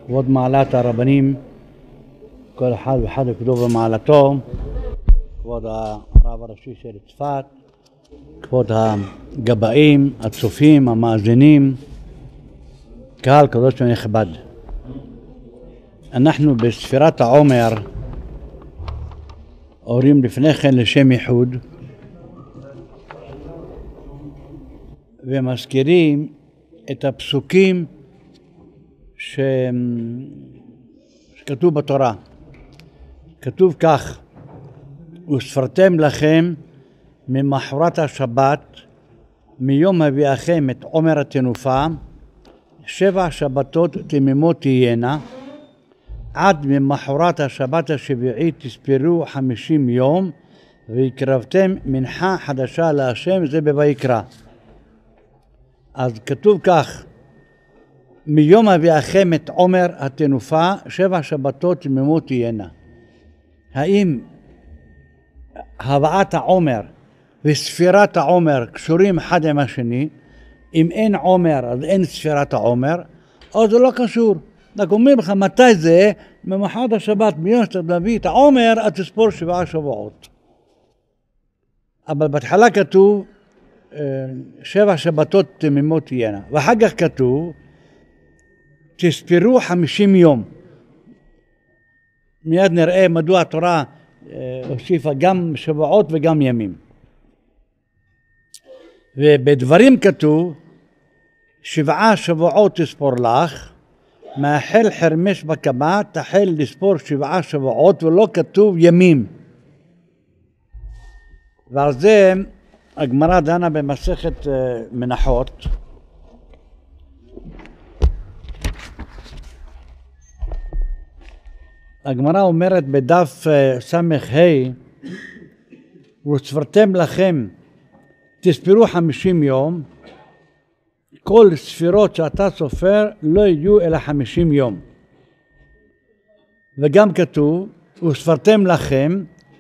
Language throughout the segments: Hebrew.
כבוד מעלת הרבנים, כל אחד ואחד כתוב במעלתו, כבוד הרב הראשי של צפת, כבוד הגבאים, הצופים, המאזינים, קהל קדוש ונכבד. אנחנו בספירת העומר אומרים לפני כן לשם ייחוד ומזכירים את הפסוקים שכתוב בתורה. כתוב כך: וספרתם לכם ממחרת השבת מיום הביאכם את עומר התנופה 7 שבתות תמימות תהיינה, עד ממחרת השבת השביעית תספרו 50 יום, והקרבתם מנחה חדשה להשם. זה בויקרא. אז כתוב כך: מיום הביאכם את עומר התנופה 7 שבתות תמימות תהיינה. האם הבאת העומר וספירת העומר קשורים אחד עם השני? אם אין עומר אז אין ספירת העומר, או זה לא קשור. רק אומרים לך מתי זה? ממחרת השבת, מיום שאתה מביא את העומר, אז תספור 7 שבועות. אבל בהתחלה כתוב 7 שבתות תמימות תהיינה, ואחר כך כתוב תספרו 50 יום. מיד נראה מדוע התורה הוסיפה גם שבועות וגם ימים. ובדברים כתוב 7 שבועות תספור לך, מאחל חרמש בקמה תחל לספור 7 שבועות, ולא כתוב ימים. ועל זה הגמרא דנה במסכת מנחות. הגמרא אומרת בדף סמך ה' וספרתם לכם תספרו 50 יום, כל ספירות שאתה סופר לא יהיו אלא 50 יום. וגם כתוב וספרתם לכם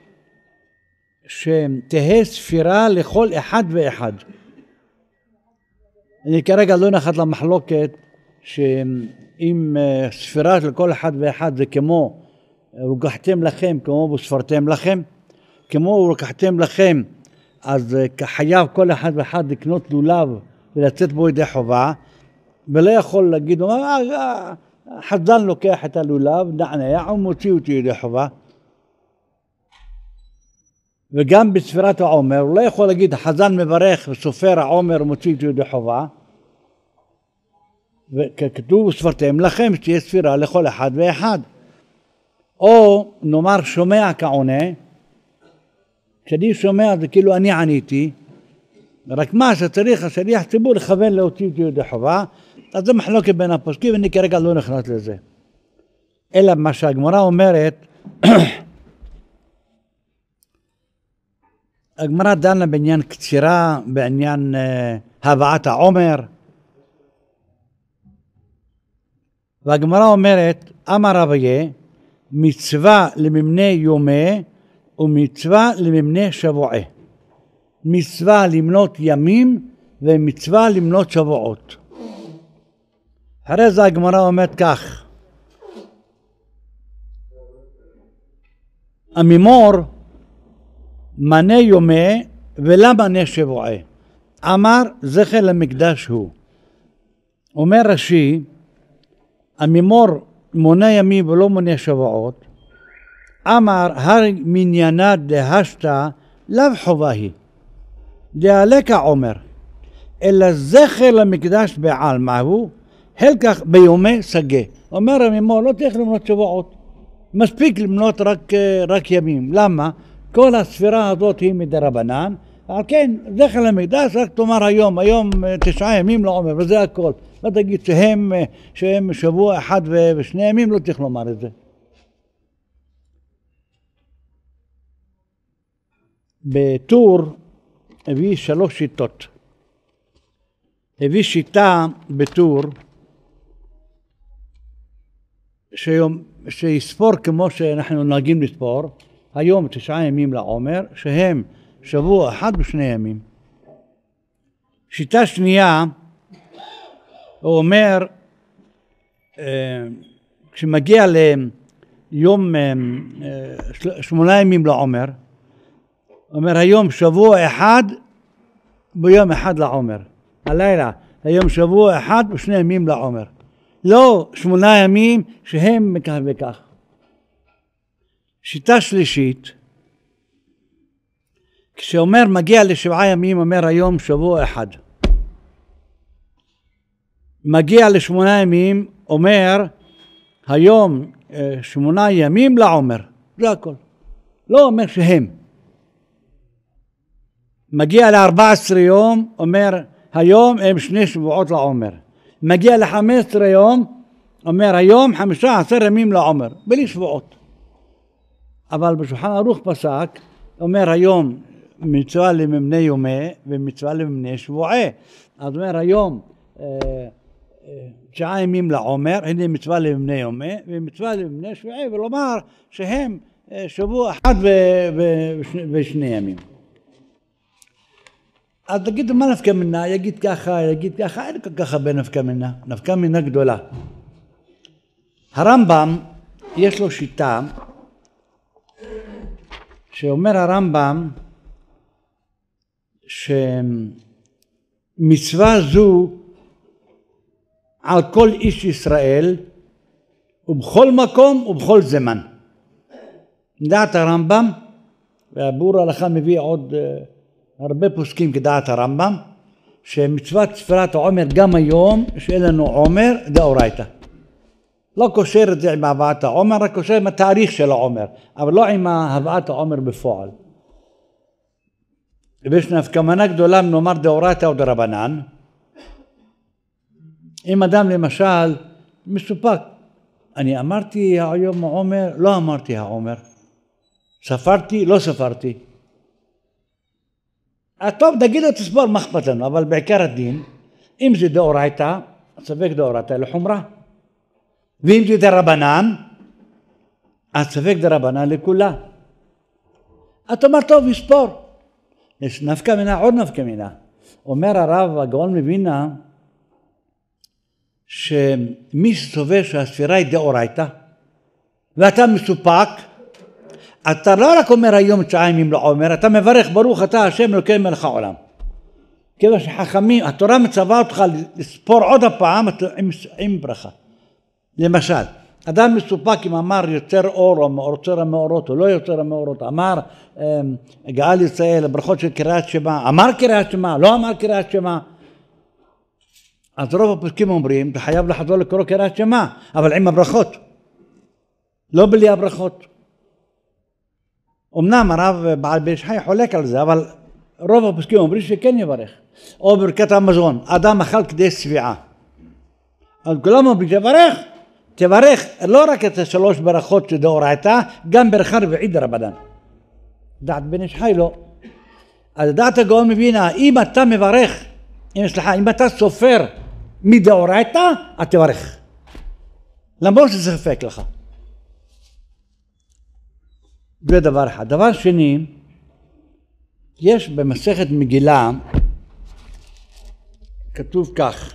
שתהא ספירה לכל אחד ואחד. אני כרגע לא נחת למחלוקת שאם ספירה של כל אחד ואחד זה כמו ולקחתם לכם, כמו וספרתם לכם, כמו ולקחתם לכם, אז חייב כל אחד ואחד לקנות לולב ולצאת בו ידי חובה, ולא יכול להגיד חזן לוקח את הלולב, נענע ומוציא אותי ידי חובה. וגם בספירת העומר הוא לא יכול להגיד חזן מברך וסופר העומר ומוציא אותי ידי חובה. וכתוב וספרתם לכם שתהיה ספירה לכל אחד ואחד. או נאמר שומע כעונה, כשאני שומע זה כאילו אני עניתי, רק מה שצריך השליח ציבור לכוון להוציא אותי ידי חובה. אז זה מחלוקת בין הפוסקים ואני כרגע לא נכנס לזה. אלא מה שהגמרא אומרת, הגמרא דנה בעניין קצירה, בעניין הבאת העומר, והגמרא אומרת אמר רביה מצווה לממנה יומי ומצווה לממנה שבועי. מצווה למנות ימים ומצווה למנות שבועות. אחרי זה הגמרא אומרת כך: המימור מנה יומי ולא מנה שבועי. אמר זכר למקדש הוא. אומר רש"י, המימור מונה ימים ולא מונה שבועות. אמר הר מניינה דהשתא לאו חובה היא דהלק העומר, אלא זכר למקדש בעלמא הוא, הלקח ביומי סגה. אומר המימור לא צריך למנות שבועות, מספיק למנות רק ימים. למה? כל הספירה הזאת היא מדרבנן, על כן זכר למקדש רק תאמר היום 9 ימים לעומר וזה הכל. לא תגיד שהם שבוע אחד ו2 ימים, לא צריך לומר את זה. בטור הביא 3 שיטות. הביא שיטה בטור שיספור כמו שאנחנו נוהגים לספור, היום 9 ימים לעומר, שהם שבוע אחד ו2 ימים. שיטה שנייה, הוא אומר כשמגיע ליום 8 ימים לעומר, אומר היום שבוע אחד ביום אחד לעומר. הלילה, היום שבוע אחד ו2 ימים לעומר. לא 8 ימים שהם מכך וכך. שיטה שלישית, כשאומר מגיע ל7 ימים, אומר היום שבוע אחד. מגיע ל8 ימים, אומר היום 8 ימים לעומר. זה הכל. לא אומר שהם. מגיע ל14 יום, אומר היום הם 2 שבועות לעומר. מגיע ל15 יום, אומר היום 15 ימים לעומר, בלי שבועות. אבל בשולחן ערוך פסק, אומר היום מצווה לממנה יומי ומצווה לממנה שבועי. אז אומר היום 9 ימים לעומר, הנה מצווה לממנה יומי ומצווה לממנה שבועי, ולומר שהם שבוע אחד ו2 ימים. אז תגידו מה נפקא מינה, יגיד ככה, אין ככה בנפקא מינה, נפקא מינה גדולה. הרמב"ם יש לו שיטה שאומר הרמב"ם שמצווה זו על כל איש ישראל ובכל מקום ובכל זמן. דעת הרמב"ם, והבור ההלכה מביא עוד הרבה פוסקים כדעת הרמב"ם, שמצוות ספירת העומר גם היום שאין לנו עומר דאורייתא. לא קושר את זה עם הבאת העומר, רק קושר עם התאריך של העומר, אבל לא עם הבאת העומר בפועל. ויש נפקא מינה גדולה נאמר דאורייתא או דרבנן. אם אדם למשל מסופק, אני אמרתי היום העומר, לא אמרתי העומר, ספרתי, לא ספרתי. טוב, תגיד לו תסבור, מה אכפת לנו, אבל בעיקר הדין, אם זה דאורייתא, ספק דאורייתא לחומרה. ואם זה דרבנן, אז ספק דרבנן לכולה. אתה אומר טוב, יספור. יש נפקא מינה, עוד נפקא מינה. אומר הרב הגאון מווילנה, שמי שסובר שהספירה היא דאורייתא, ואתה מסופק, אתה לא רק אומר היום 9 ימים לעומר, אתה מברך ברוך אתה השם אלוקי מלך העולם. כיוון שחכמים, התורה מצווה אותך לספור עוד הפעם עם ברכה. למשל, אדם מסופק אם אמר יוצר אור או יוצר המאורות או לא יוצר המאורות, אמר גאל ישראל, ברכות של קריאת שמע, אמר קריאת שמע, לא אמר קריאת שמע. אז רוב הפוסקים אומרים, אתה חייב לחזור לקרוא קריאת שמע, אבל עם הברכות, לא בלי הברכות. אמנם הרב בעל בן איש חי חולק על זה, אבל רוב הפוסקים אומרים שכן יברך. או ברכת המזון, אדם אכל כדי שבעה. אז כולם אומרים תברך לא רק את 3 ברכות שדאורייתא, גם ברכה רביעית דרבנן. דעת בן איש חי לא. אז דעת הגאון מווילנה, אם אתה מברך, אם אתה סופר מדאורייתא, אז תברך. למרות שזה ספק לך. זה דבר אחד. דבר שני, יש במסכת מגילה, כתוב כך,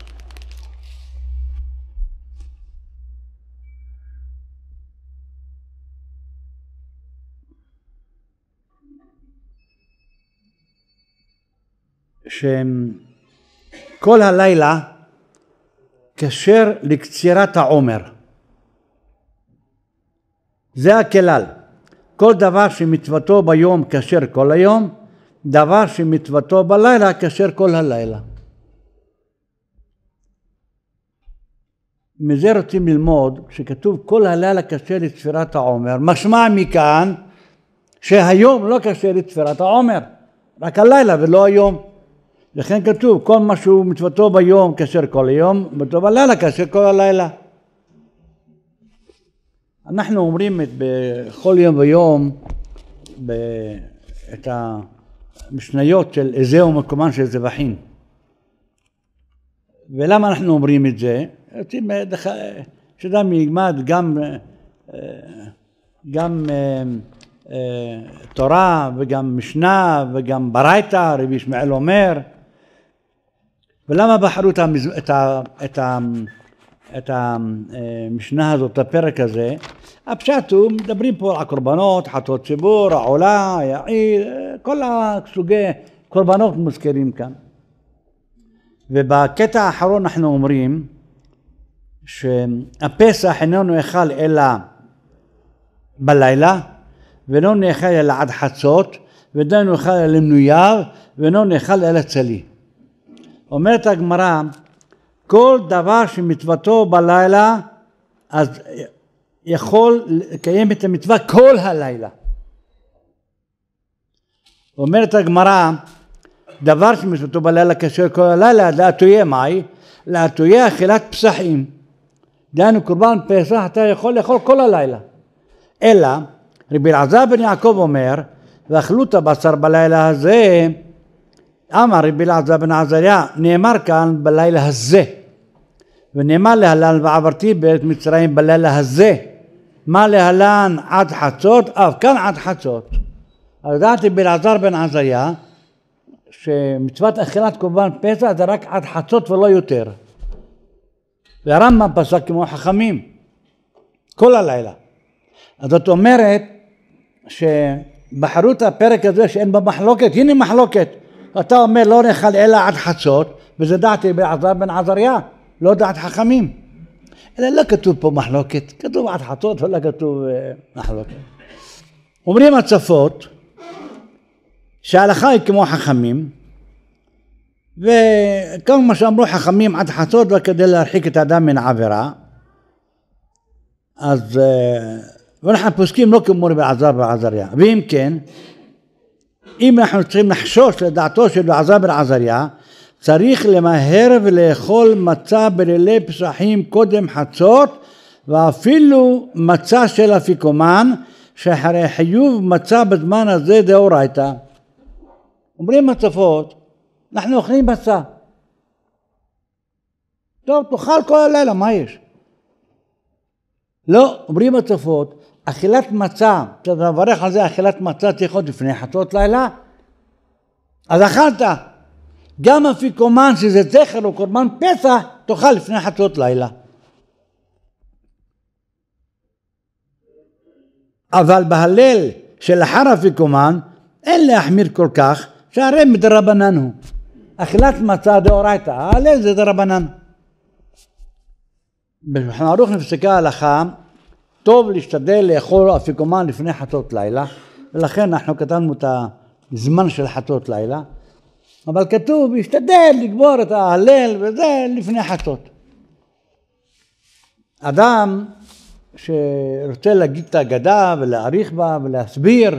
שכל הלילה כשר לקצירת העומר. זה הכלל. כל דבר שמצוותו ביום כשר כל היום, דבר שמצוותו בלילה כשר כל הלילה. מזה רוצים ללמוד, שכתוב כל הלילה כשר לספירת העומר, משמע מכאן שהיום לא כשר לספירת העומר, רק הלילה ולא היום. לכן כתוב כל מה שהוא מצוותו ביום כשר כל היום, מצוותו בלילה כשר כל הלילה. אנחנו אומרים בכל יום ויום את המשניות של איזה ומקומן של זבחים. ולמה אנחנו אומרים את זה? שאדם ילמד גם תורה וגם משנה וגם ברייתא, רבי ישמעאל אומר. ולמה בחרו את המשנה הזאת, את הפרק הזה, הפשט הוא, מדברים פה על הקורבנות, חטאות ציבור, העולה, היעיל, כל הסוגי קורבנות מוזכרים כאן. ובקטע האחרון אנחנו אומרים שהפסח אינו נאכל אלא בלילה, ואינו נאכל אלא עד חצות, ואינו נאכל אלא למנוייו, ואינו נאכל אלא צלי. אומרת הגמרא, כל דבר שמצוותו בלילה, אז יכול לקיים את המצווה כל הלילה. אומרת הגמרא, דבר שמצוותו בלילה כאשר כל הלילה, להטויה מהי? להטויה אכילת פסחים. דהיינו קורבן פסח אתה יכול לאכול כל הלילה. אלא רבי אלעזר בן יעקב אומר, ואכלו את הבשר בלילה הזה, אמר רבי אלעזר בן עזריה, נאמר כאן בלילה הזה, ונאמר להלן ועברתי בארץ מצרים בלילה הזה, מה להלן עד חצות, אף כאן עד חצות. אז דעתי רבי אלעזר בן עזריה, שמצוות אכילת קורבן פסח זה רק עד חצות ולא יותר. והרמב"ם פסק כמו חכמים, כל הלילה. אז זאת אומרת שבחרו את הפרק הזה שאין בה מחלוקת, הנה מחלוקת. אתה אומר לא נאכל אלא עד חצות, וזה דעתי אלעזר בן עזריה, לא דעת חכמים. אלא לא כתוב פה מחלוקת, כתוב עד חצות ולא כתוב מחלוקת. אומרים הצפות, שההלכה היא כמו חכמים, וכל מה שאמרו חכמים עד חצות וכדי להרחיק את האדם מן העבירה, אז ואנחנו פוסקים לא כמו רבי אלעזר בן עזריה. ואם כן, אם אנחנו צריכים לחשוש לדעתו של רבי אלעזר בן עזריה, צריך למהר ולאכול מצה בלילי פסחים קודם חצות, ואפילו מצה של אפיקומן, שאחרי חיוב מצה בזמן הזה דאורייתא. אומרים הצפות, אנחנו אוכלים מצה. טוב, תאכל כל הלילה, מה יש? לא, אומרים הצפות, אכילת מצה, אתה מברך על זה, אכילת מצה תאכל לפני חצות לילה, אז אכלת. גם אפיקומן שזה זכר או קורבן פסח, תאכל לפני חצות לילה. אבל בהלל שלאחר אפיקומן, אין להחמיר כל כך, שהרי מדרבנן הוא. אכילת מצה דאורייתא, ההלל זה דרבנן. בשולחן ערוך נפסקה ההלכה, טוב להשתדל לאכול אפיקומן לפני חצות לילה, ולכן אנחנו כתבנו את הזמן של חצות לילה, אבל כתוב, להשתדל לגמור את ההלל וזה לפני חצות. אדם שרוצה להגיד את ההגדה ולהעריך בה ולהסביר,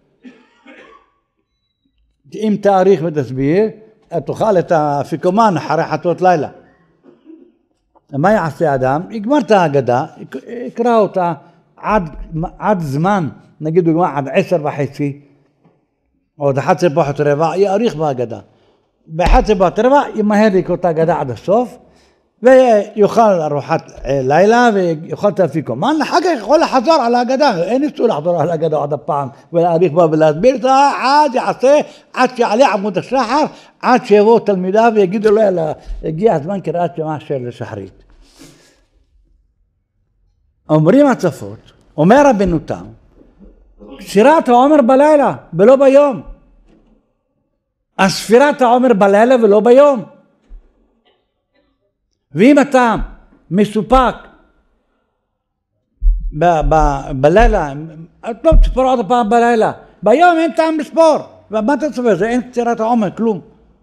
אם תאריך ותסביר, תאכל את האפיקומן אחרי חצות לילה. מה יעשה אדם? יגמר את ההגדה, יקרא אותה עד זמן, נגיד הוא עד 10:30, או עד 11:15, יאריך בהגדה. ב-11:15 ימהר לקרוא את ההגדה עד הסוף, ויאכל ארוחת לילה ויאכל את האפיקומן, אחר כך יכול לחזור על ההגדה, אין איסור לחזור על ההגדה עוד הפעם ולהאריך בה ולהסביר אותה, עד יעשה, עד שיעלה עמוד השחר, עד שיבואו תלמידיו ויגידו לו, הגיע הזמן קריאת שמע של שחרית. אומרים הצפות, אומר רבנו תם, ספירת העומר בלילה ולא ביום. הספירת העומר בלילה ולא ביום. ואם אתה מסופק בלילה, את לא תספור עוד פעם בלילה, ביום אין טעם לספור. ומה אתה סופר? זה אין ספירת העומר, כלום.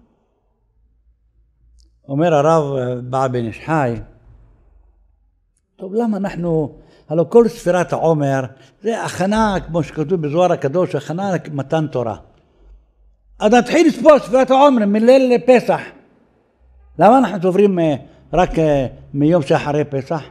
אומר הרב בעל בן איש חי, טוב, למה אנחנו, הלוא כל ספירת העומר, זה הכנה, כמו שכתוב בזוהר הקדוש, הכנה למתן תורה. אז נתחיל לספור ספירת העומר מליל לפסח. למה אנחנו סופרים רק מיום שאחרי פסח?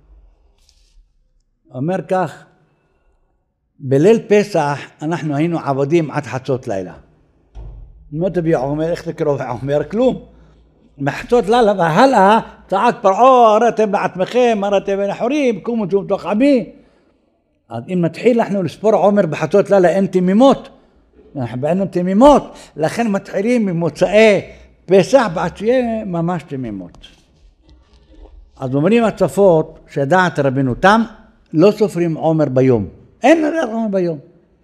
אומר כך, בליל פסח אנחנו היינו עבדים עד חצות לילה. מה תביא עומר, איך תקרוא עומר? כלום. מחצות לילה והלאה, צעק פרעה, הראתם בעצמכם, הראתם בנחורים, קומו תשום תוך עמי. אז אם נתחיל אנחנו לספור עומר בחצות לילה, אין תמימות. אנחנו בעינו תמימות, לכן מתחילים ממוצאי פסח בעד שיהיה ממש תמימות. אז אומרים הצפות שדעת רבנו תם, לא סופרים עומר ביום. אין עומר ביום.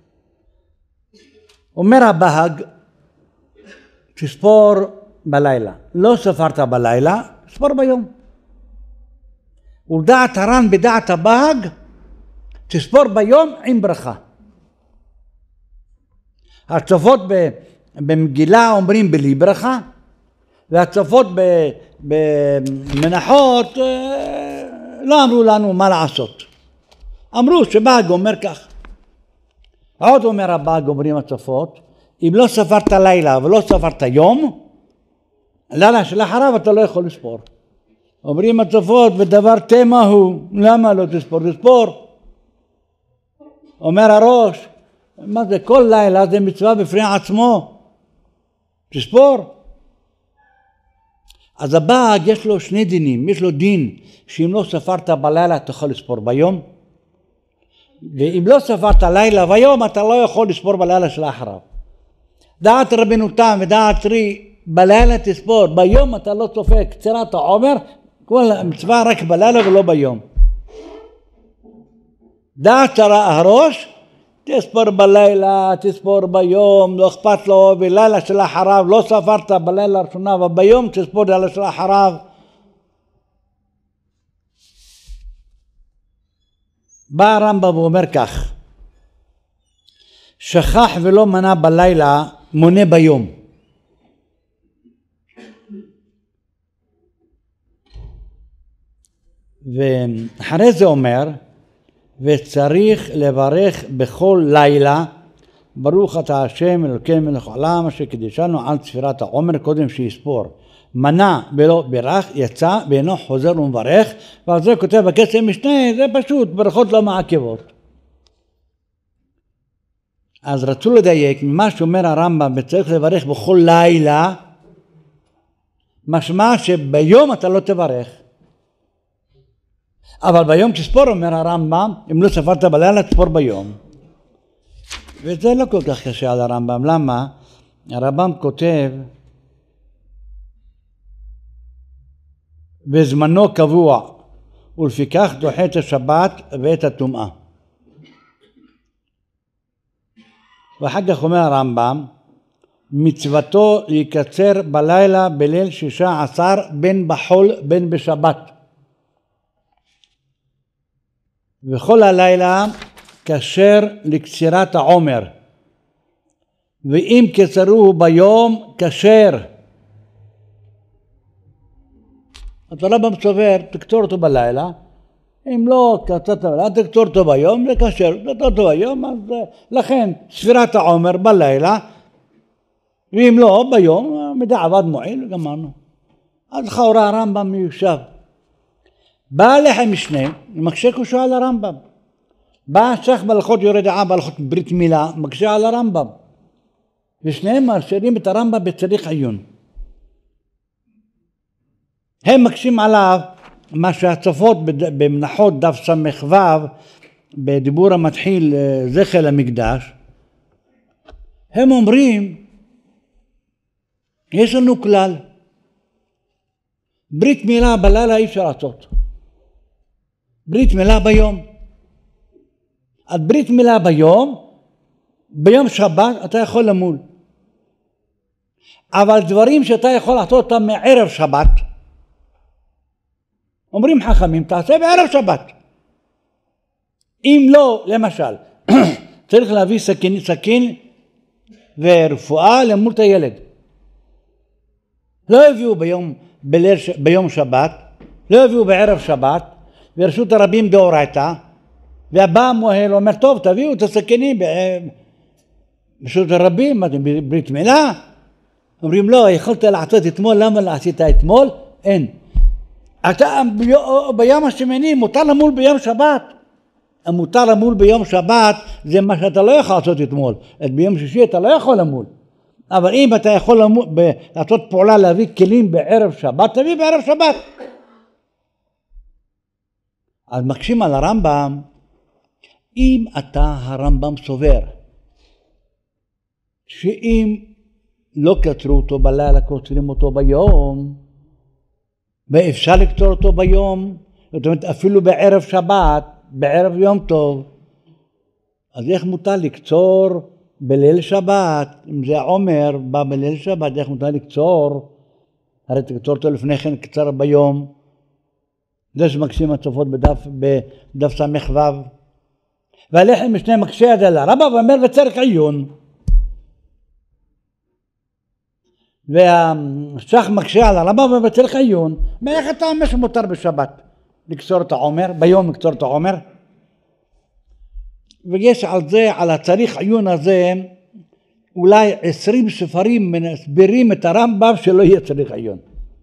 אומר הבהג, תספור בלילה. לא ספרת בלילה, ספור ביום. ודעת הר"ן בדעת הבהג, תספור ביום עם ברכה. הצפות במגילה אומרים בלי ברכה, והצפות במנחות לא אמרו לנו מה לעשות. אמרו שבהג אומר כך. עוד אומר הבהג, אומרים הצפות, אם לא ספרת לילה ולא ספרת יום, לילה שלאחריו אתה לא יכול לספור. אומרים הצפות, ודבר תמה הוא, למה לא תספור? תספור. אומר הראש, מה זה? כל לילה זה מצווה בפני עצמו. תספור. אז הבהג יש לו שני דינים. יש לו דין שאם לא ספרת בלילה אתה יכול לספור ביום, ואם לא ספרת לילה ויום אתה לא יכול לספור בלילה שלאחריו. דעת רבנו תם ודעת רי, בלילה תספור, ביום אתה לא סופר. קצירת העומר, כל המצווה רק בלילה ולא ביום. דעת הראש, תספור בלילה, תספור ביום, לא אכפת לו, בלילה שלאחריו לא ספרת בלילה הראשונה, וביום תספור בלילה שלאחריו. בא הרמב"ם ואומר כך, שכח ולא מנה בלילה, מונה ביום. ואחרי זה אומר, וצריך לברך בכל לילה, ברוך אתה השם אלוקים מלך העולם אשר קידשנו על ספירת העומר, קודם שיספור. מנה ולא בירך, יצא ואינו חוזר ומברך, ועל זה כותב בכסף משנה, זה פשוט, ברכות לא מעכבות. אז רצו לדייק, ממה שאומר הרמב"ם, וצריך לברך בכל לילה, משמע שביום אתה לא תברך. אבל ביום תספור, אומר הרמב"ם, אם לא ספרת בלילה תספור ביום. וזה לא כל כך קשה על הרמב"ם. למה? הרמב"ם כותב, בזמנו קבוע, ולפיכך דוחה את השבת ואת הטומאה. ואחר כך אומר הרמב"ם, מצוותו יקצר בלילה בליל 16 בין בחול בין בשבת. וכל הלילה כשר לקצירת העומר, ואם קצרוהו ביום כשר. אתה לא סובר, תקצור אותו בלילה, אם לא קצרת בלילה, תקצור אותו ביום, זה כשר, תקצור אותו ביום, אז לכן ספירת העומר בלילה, ואם לא ביום, מדעבד מועיל וגמרנו. אז לכאורה הרמב"ם מיושב. בא לחם משנה, מקשה קושו על הרמב"ם. בא שייך בהלכות יורה דעה, בהלכות ברית מילה, מקשה על הרמב"ם. ושניהם מאשרים את הרמב"ם בצריך עיון. הם מקשים עליו מה שהצפות במנחות דף סמ"ו, בדיבור המתחיל זכר למקדש. הם אומרים, יש לנו כלל, ברית מילה בלילה אי אפשר לעשות. ברית מילה ביום. אז ברית מילה ביום שבת אתה יכול למול. אבל דברים שאתה יכול לעשות אותם מערב שבת, אומרים חכמים, תעשה בערב שבת. אם לא, למשל, צריך להביא סכין ורפואה למול את הילד. לא הביאו ביום שבת, לא הביאו בערב שבת, ורשות הרבים דאורייתא, והבא המוהל אומר, טוב, תביאו את הסכינים ברשות הרבים, ברית מילה. אומרים, לא, יכולת לעשות אתמול, למה לא עשית אתמול? אין. אתה ביום השמיני מותר למול ביום שבת. המותר למול ביום שבת זה מה שאתה לא יכול לעשות אתמול. ביום שישי אתה לא יכול למול. אבל אם אתה יכול לעשות פעולה להביא כלים בערב שבת, תביא בערב שבת. אז מקשים על הרמב"ם, אם אתה הרמב"ם סובר, שאם לא קצרו אותו בלילה, קוצרים אותו ביום, ואפשר לקצור אותו ביום, זאת אומרת אפילו בערב שבת, בערב יום טוב. אז איך מותר לקצור בליל שבת? אם זה עומר בא בליל שבת, איך מותר לקצור? הרי תקצור אותו לפני כן קצר ביום. זה שמקשים הצופות בדף ס"ו. והלחם משנה מקשה את זה לרבא ואומר וצריך עיון. והשח מקשה על הרבא ואומר וצריך עיון. מאיך אתה אומר שמותר בשבת לקצור את העומר, ביום לקצור את העומר? ויש על זה, על הצריך עיון הזה, אולי 20 ספרים מסבירים את הרמב"ם שלא יהיה צריך עיון.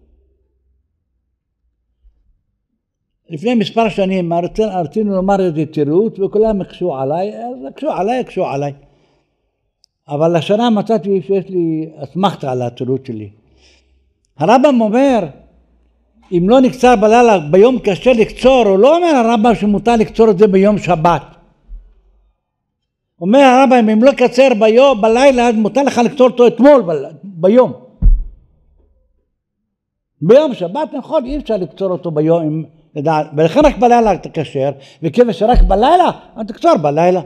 לפני מספר שנים רצינו לומר איזה תירוץ וכולם הקשו עליי, אז הקשו עליי. אבל השנה מצאתי שיש לי אסמכתה על התירוץ שלי. הרמב"ם אומר, אם לא נקצר בלילה ביום קשה לקצור, הוא לא אומר הרמב"ם שמותר לקצור את זה ביום שבת. אומר הרמב"ם, אם לא קצר בלילה, אז מותר לך לקצור אותו אתמול ביום. ביום שבת נכון, אי אפשר לקצור אותו ביום, ולכן רק בלילה אתה קשר, וכיוון שרק בלילה, אז תקצור בלילה.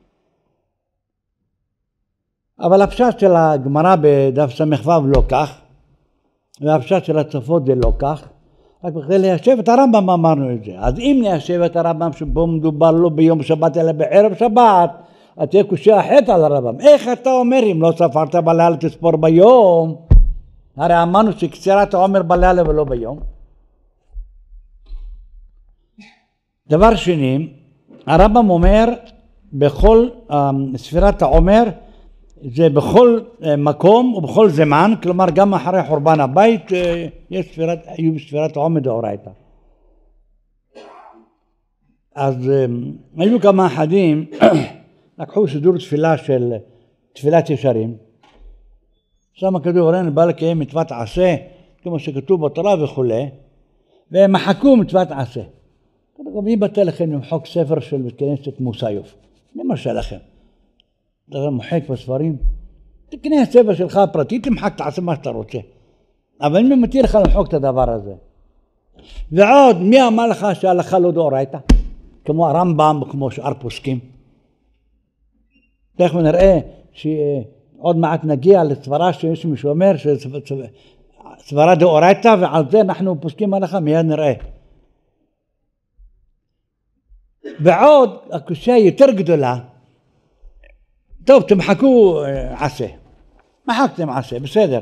אבל הפשט של הגמרא בדף ס"ו לא כך, והפשט של הצופות זה לא כך, רק בכדי ליישב את הרמב"ם אמרנו את זה. אז אם ליישב את הרמב"ם שבו מדובר לא ביום שבת אלא בערב שבת, אז תהיה קושיה אחרת על הרמב"ם. איך אתה אומר אם לא ספרת בלילה תספור ביום? הרי אמרנו שקצירת העומר בלילה ולא ביום. דבר שני, הרמב"ם אומר בכל ספירת העומר זה בכל מקום ובכל זמן, כלומר גם אחרי חורבן הבית היו ספירת העומר דאורייתא. אז היו כמה אחדים לקחו סידור תפילה של תפילת ישרים, שם כתוב הרינו בא לקיים מצוות עשה כמו שכתוב בתורה וכולי, והם מחקו מצוות עשה. מי בטל לכם למחוק ספר של כנסת מוסיוף? למה שלכם? אתה מוחק בספרים? תקנה הספר שלך הפרטי, תמחק, תעשה מה שאתה רוצה. אבל מי מתיר לך למחוק את הדבר הזה? ועוד, מי אמר לך שההלכה לא דאורייתא? כמו הרמב"ם וכמו שאר פוסקים. תכף נראה שעוד מעט נגיע לסברה שיש מישהו אומר שסברה דאורייתא, ועל זה אנחנו פוסקים הלכה, מיד נראה. ועוד, הקושיה יותר גדולה, טוב, תמחקו עשה. מחקתם עשה, בסדר.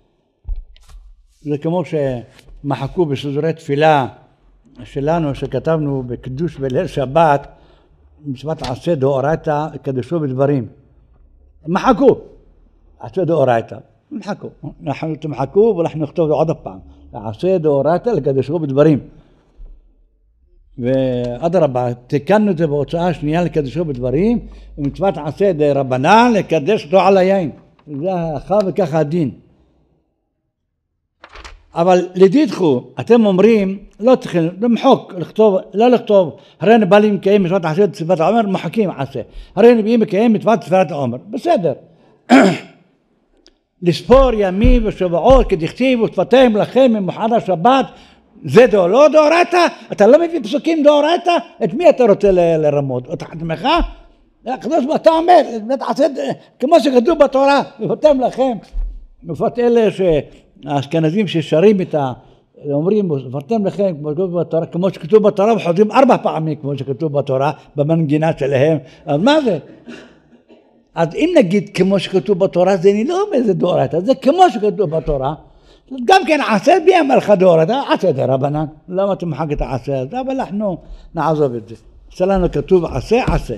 זה כמו שמחקו בסידורי תפילה שלנו, שכתבנו בקדוש בליל שבת, מצוות עשה דאורייתא, קדשו בדברים. מחקו. עשה דאורייתא. מחקו. אנחנו תמחקו ואנחנו נכתוב עוד פעם. עשה דאורייתא לקדשו בדברים. ואדרבה, תיקנו את זה בהוצאה השנייה לקדשו בדברים, ומצוות עשה דרבנן לקדש אותו על היין. זה ההלכה וככה הדין. אבל לדידכו, אתם אומרים, לא צריכים למחוק, לא לכתוב, הרי אני בא לי מקיים מצוות עשה ספירת העומר, מחקים עשה. הרי אני בא מקיים מצוות ספירת העומר, בסדר. לספור ימים ושבועות כדכתיב ושפתיהם לכם ממוחד השבת, זה לא דאורייתא? אתה לא מביא פסוקים דאורייתא? את מי אתה רוצה לרמות? את עצמך? הקדוש אתה אומר, כמו שכתוב בתורה, ופתם לכם. בפרט אלה שהאשכנזים ששרים את אומרים, ופתם לכם כמו שכתוב בתורה, וחוזרים 4 פעמים כמו שכתוב בתורה, במנגינה שלהם. אז מה זה? אז אם נגיד כמו שכתוב בתורה, זה לא אומר זה דאורייתא, זה כמו שכתוב בתורה. גם כן עשה בי אמרך דאורייתא, עשה דרבנן. למה תמחק את העשה הזה? אבל אנחנו נעזוב את זה. אצלנו כתוב עשה, עשה.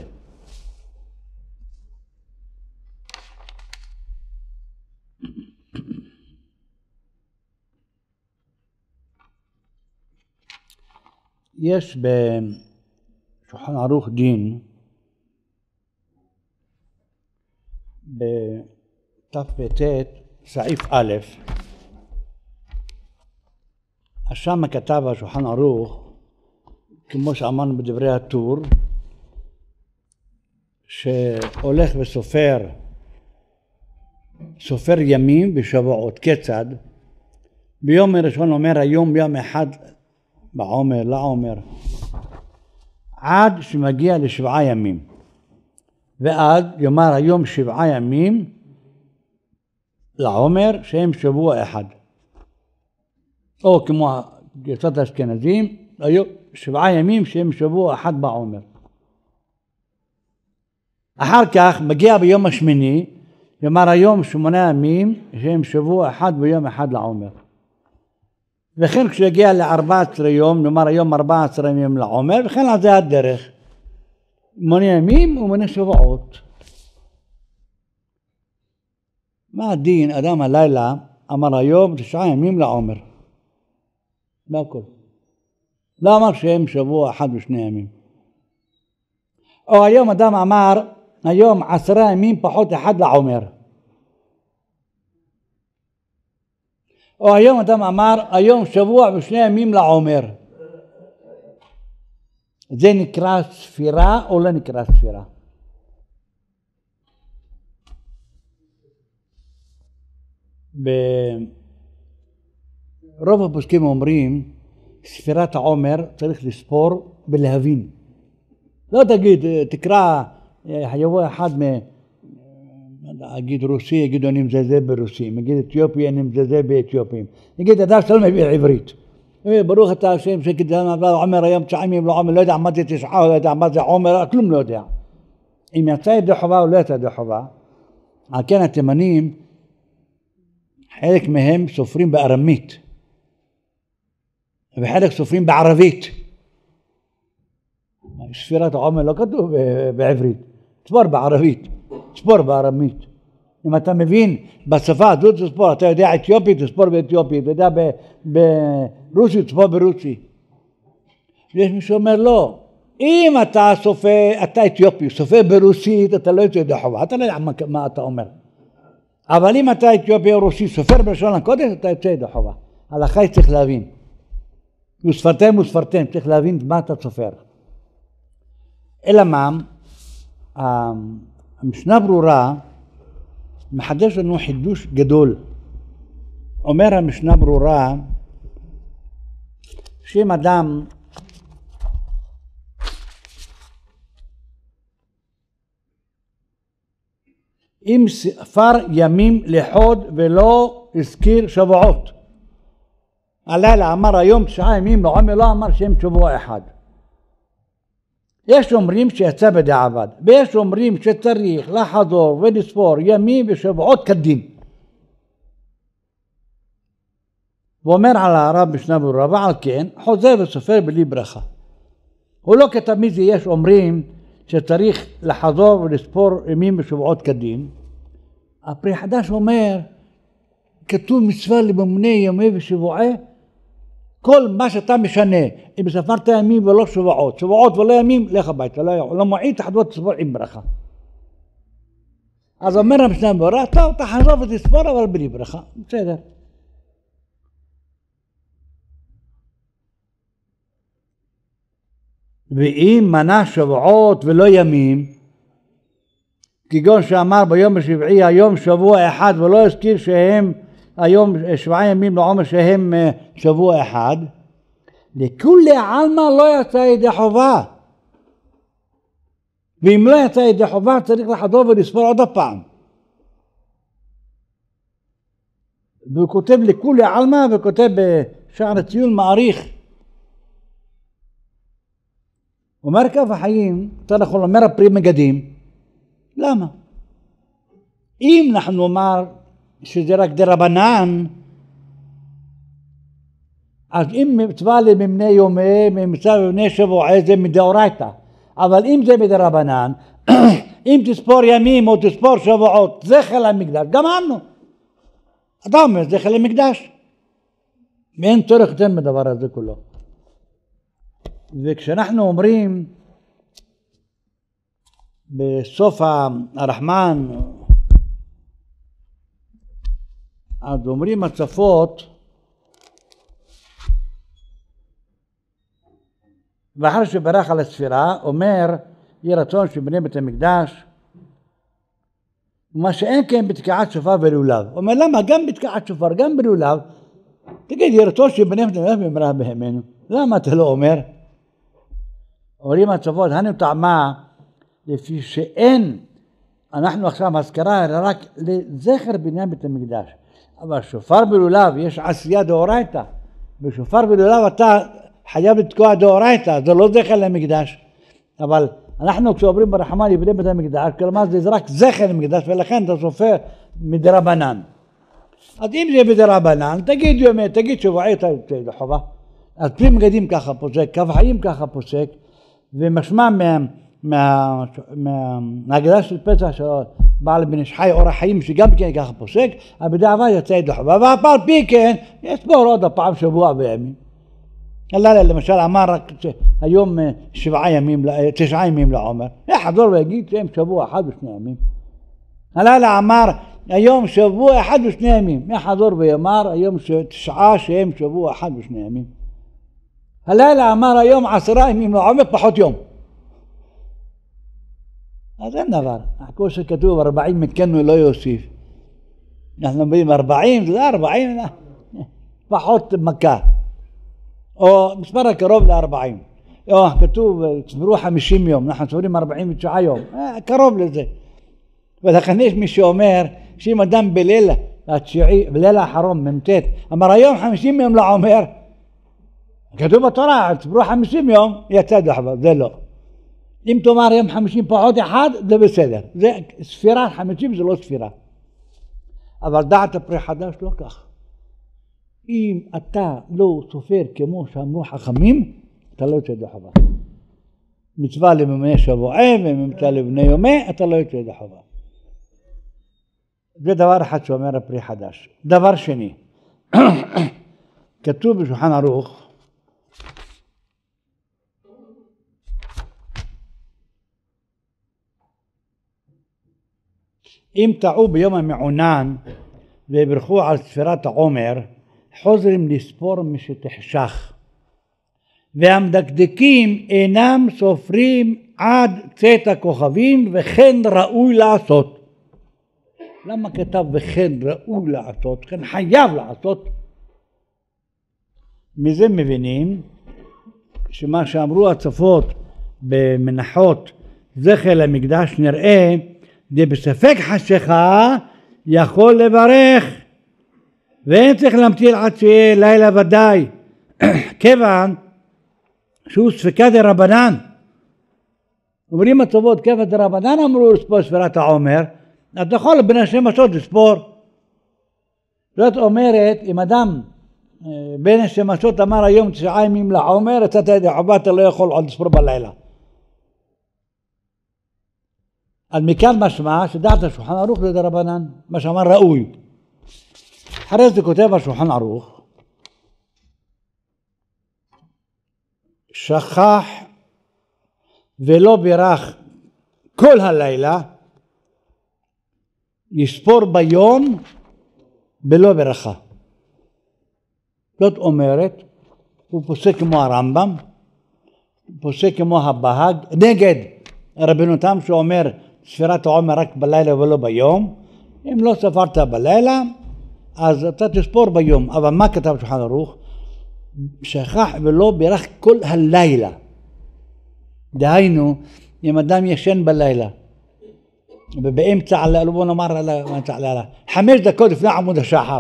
יש בשולחן ערוך דין בתפ"ט סעיף א', שם כתב השולחן ערוך, כמו שאמרנו בדברי הטור, שהולך וסופר ימים בשבועות. כיצד? ביום הראשון אומר היום ביום אחד בעומר, לעומר, עד שמגיע ל7 ימים. ואז יאמר היום 7 ימים לעומר שהם שבוע אחד. או כמו גרסת האשכנזים, היום 7 ימים שהם שבוע אחד בעומר. אחר כך מגיע ביום השמיני, יאמר היום 8 ימים שהם שבוע אחד ויום אחד לעומר. וכן כשיגיע ל14 יום, נאמר היום 14 ימים לעומר, וכן על זה הדרך. מונה ימים ומונה שבועות. מה הדין? אדם הלילה אמר היום 9 ימים לעומר. לא הכל. לא אמר שהם שבוע אחד ו2 ימים. או היום אדם אמר היום 10 ימים פחות אחד לעומר. או היום אדם אמר היום שבוע ו2 ימים לעומר. זה נקרא ספירה או לא נקרא ספירה? ברוב הפוסקים אומרים ספירת העומר צריך לספור ולהבין. לא תגיד, תקרא יבוא אחד אגיד רוסי, יגידו אני מזלזל ברוסים, יגיד אתיופי, אני מזלזל באתיופים, יגיד אדם שלא מבין עברית. ברוך אתה השם שכדאם עומר היום 9 ימים לעומר, לא יודע מה זה 9, לא יודע מה זה עומר, כלום לא יודע. אם יצא ידי חובה או לא יצא ידי חובה, על כן התימנים, חלק מהם סופרים בארמית, וחלק סופרים בערבית. ספירת העומר לא כתוב בעברית, תספור בערבית, תספור בארמית. אם אתה מבין בשפה הזאת תספור, אתה יודע אתיופית תספור באתיופית, אתה יודע ברוסית תספור ברוסי. יש מי שאומר לא, אם אתה סופר, אתה אתיופי, סופר ברוסית, אתה לא יוצא ידי חובה, אתה לא יודע מה אתה אומר. אבל אם אתה אתיופי או רוסי, סופר בלשון הקודש, אתה יוצא ידי חובה. הלכה צריך להבין. וספרתם, צריך להבין מה אתה סופר. אלא מה? המשנה ברורה מחדש לנו חידוש גדול. אומר המשנה ברורה שאם אדם אם ספר ימים לחוד ולא הזכיר שבועות. הלילה אמר היום 9 ימים לעומר, לא אמר שהם שבוע אחד. יש אומרים שיצא בדיעבד, ויש אומרים שצריך לחזור ולספור ימים ושבועות כדין. ואומר על הרב משנה ברורה, ועל כן חוזר וסופר בלי ברכה. הוא לא כתב מי זה, יש אומרים שצריך לחזור ולספור ימים ושבועות כדין. הפרי חדש אומר, כתוב מצווה לממונה ימי ושבועי, כל מה שאתה משנה, אם ספרת ימים ולא שבועות, שבועות ולא ימים, לך הביתה, לא מועיל תחזור תספור עם ברכה. אז אומר המשנה ברורה, טוב, תחזור ותספור אבל בלי ברכה, בסדר. ואם מנה שבועות ולא ימים, כגון שאמר ביום השבעי, היום שבוע אחד, ולא הזכיר שהם היום 7 ימים לעומר שהם שבוע אחד, לכולי עלמא לא יצא ידי חובה. ואם לא יצא ידי חובה צריך לחזור ולספור עוד הפעם. והוא כותב לכולי עלמא וכותב בשער הציון מעריך. אומר כף החיים, יותר נכון אומר הפרי מגדים, למה? אם אנחנו נאמר שזה רק דרבנן, אז אם מצווה לממנה יומי, מצווה לממנה שבועי, זה מדאורייתא. אבל אם זה בדרבנן, אם תספור ימים או תספור שבועות, זכר למקדש, גמרנו. אתה אומר, זכר למקדש. ואין צורך יותר מדבר הזה כולו. וכשאנחנו אומרים בסוף הרחמן, אז אומרים הצפות, ואחר שברך על הספירה, אומר, יהי רצון שבני בית המקדש, מה שאין כן בתקיעת שופר ולולב. אומר, למה? גם בתקיעת שופר, גם בלולב, תגיד, ירצו שבניהם תמלך במראה בהמנו. למה אתה לא אומר? אומרים הצוות, הנו טעמה, לפי שאין, אנחנו עכשיו הזכרה רק לזכר בניין בית המקדש. אבל שופר בלולב יש עשייה דאורייתא, בשופר בלולב אתה חייב לתקוע דאורייתא, זה לא זכר למקדש. אבל אנחנו כשאומרים ברחמן יבנה בית המקדש, כלומר זה רק זכר למקדש, ולכן אתה סופר מדרבנן. אז אם זה בדרבנן, תגיד שבועי אתה יוצא ידי חובה. אז פרי מגדים ככה פוסק, קו חיים ככה פוסק, ומשמע מההגדה של פסח של בעל בן איש חי אור החיים שגם כן ככה פוסק, אבל בדיעבד יצא ידי חובה, והפעם פי כן יספור עוד הפעם שבוע וימים. הלילה למשל אמר רק היום 9 ימים לעומר, יחזור ויגיד שהם שבוע אחד ושני ימים. הלילה אמר היום שבוע אחד ושני ימים, יחזור ויאמר היום 9 שהם שבוע אחד ושני ימים. הלילה אמר היום 10 ימים לעומר פחות יום. אז אין דבר, כמו שכתוב 40 מכנו לא יוסיף. אנחנו אומרים 40, זה 40, פחות מכה. או מספר הקרוב ל-40. או כתוב, צברו 50 יום, אנחנו צברים 49 יום, קרוב לזה. ולכן יש מי שאומר, שאם אדם בליל התשיעי, בליל האחרון, ממתת, אמר היום 50 יום לעומר, כתוב בתורה, צברו 50 יום, יצא ידי חובה, זה לא. אם תאמר יום 50 פחות אחד, זה בסדר. זה ספירה, 50 זה לא ספירה. אבל דעת הפרי חדש לא כך. אם אתה לא סופר כמו שאמרו חכמים, אתה לא יוצא ידי חובה. מצווה לממונה שבועי ומצווה לבני יומי, אתה לא יוצא ידי חובה. זה דבר אחד שאומר הפרי חדש. דבר שני, כתוב בשולחן ערוך, אם טעו ביום המעונן וברכו על ספירת העומר, חוזרים לספור משתחשך. והמדקדקים אינם סופרים עד צאת הכוכבים, וכן ראוי לעשות. למה כתב וכן ראוי לעשות? כן חייב לעשות. מזה מבינים שמה שאמרו הצפות במנחות זכר למקדש נראה, די בספק חשיכה יכול לברך, ואין צריך להמתין עד שיהיה לילה ודאי, כיוון שהוא ספקה דרבנן. אומרים הצוות כיוון דרבנן אמרו לספור ספירת העומר, אתה יכול בין השמשות לספור. זאת אומרת, אם אדם בין השמשות אמר היום 9 ימים לעומר, יצאת ידי חובה, אתה לא יכול עוד לספור בלילה. אז מכאן משמע שדעת השולחן ערוך זה דרבנן, מה שאמר ראוי. אחרי זה כותב השולחן ערוך, שכח ולא בירך כל הלילה, יספור ביום בלא ברכה. זאת אומרת, הוא פוסק כמו הרמב"ם, פוסק כמו הבהג, נגד רבנותם שאומר ספירת העומר רק בלילה ולא ביום. אם לא ספרת בלילה, אז אתה תספור ביום. אבל מה כתב שולחן ערוך? שכח ולא בירך כל הלילה. דהיינו, אם אדם ישן בלילה, ובאמצע הלילה, בוא נאמר הלילה, 5 דקות לפני עמוד השחר,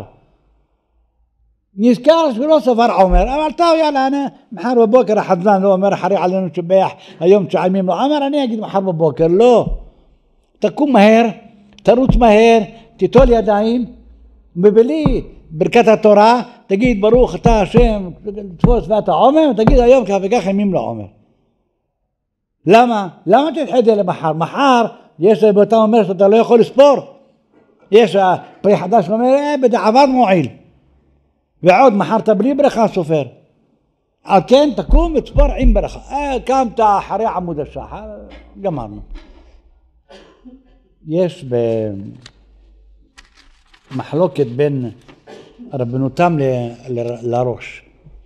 נזכר שלא ספר עומר, אבל טוב יאללה, אני מחר בבוקר החזן לא אומר אחרי עלינו שבח היום 9 ימים לא עומר, אני אגיד מחר בבוקר. לא, תקום מהר, תרוץ מהר, תיטול ידיים, מבלי ברכת התורה, תגיד ברוך אתה השם, תפוס ספירת העומר, תגיד היום כך וכך ימים לעומר. למה? למה תדחה את זה למחר? מחר יש באותה אומר שאתה לא יכול לספור. יש פרי חדש שאומר, בדיעבד מועיל. ועוד מחר אתה בלי ברכה סופר. על כן תקום ותספור עם ברכה. קמת אחרי עמוד השחר, גמרנו. יש במחלוקת בין רבנותם לראש.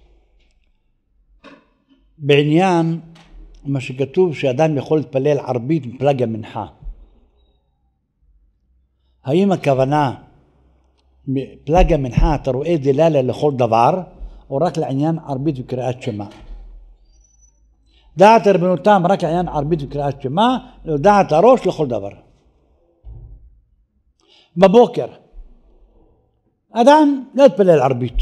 בעניין מה שכתוב שאדם יכול להתפלל ערבית מפלג המנחה. האם הכוונה פלג המנחה אתה רואה דלאלה לכל דבר, או רק לעניין ערבית וקריאת שמע. דעת רבנותם רק לעניין ערבית וקריאת שמע, דעת הראש לכל דבר. בבוקר, אדם לא התפלל ערבית,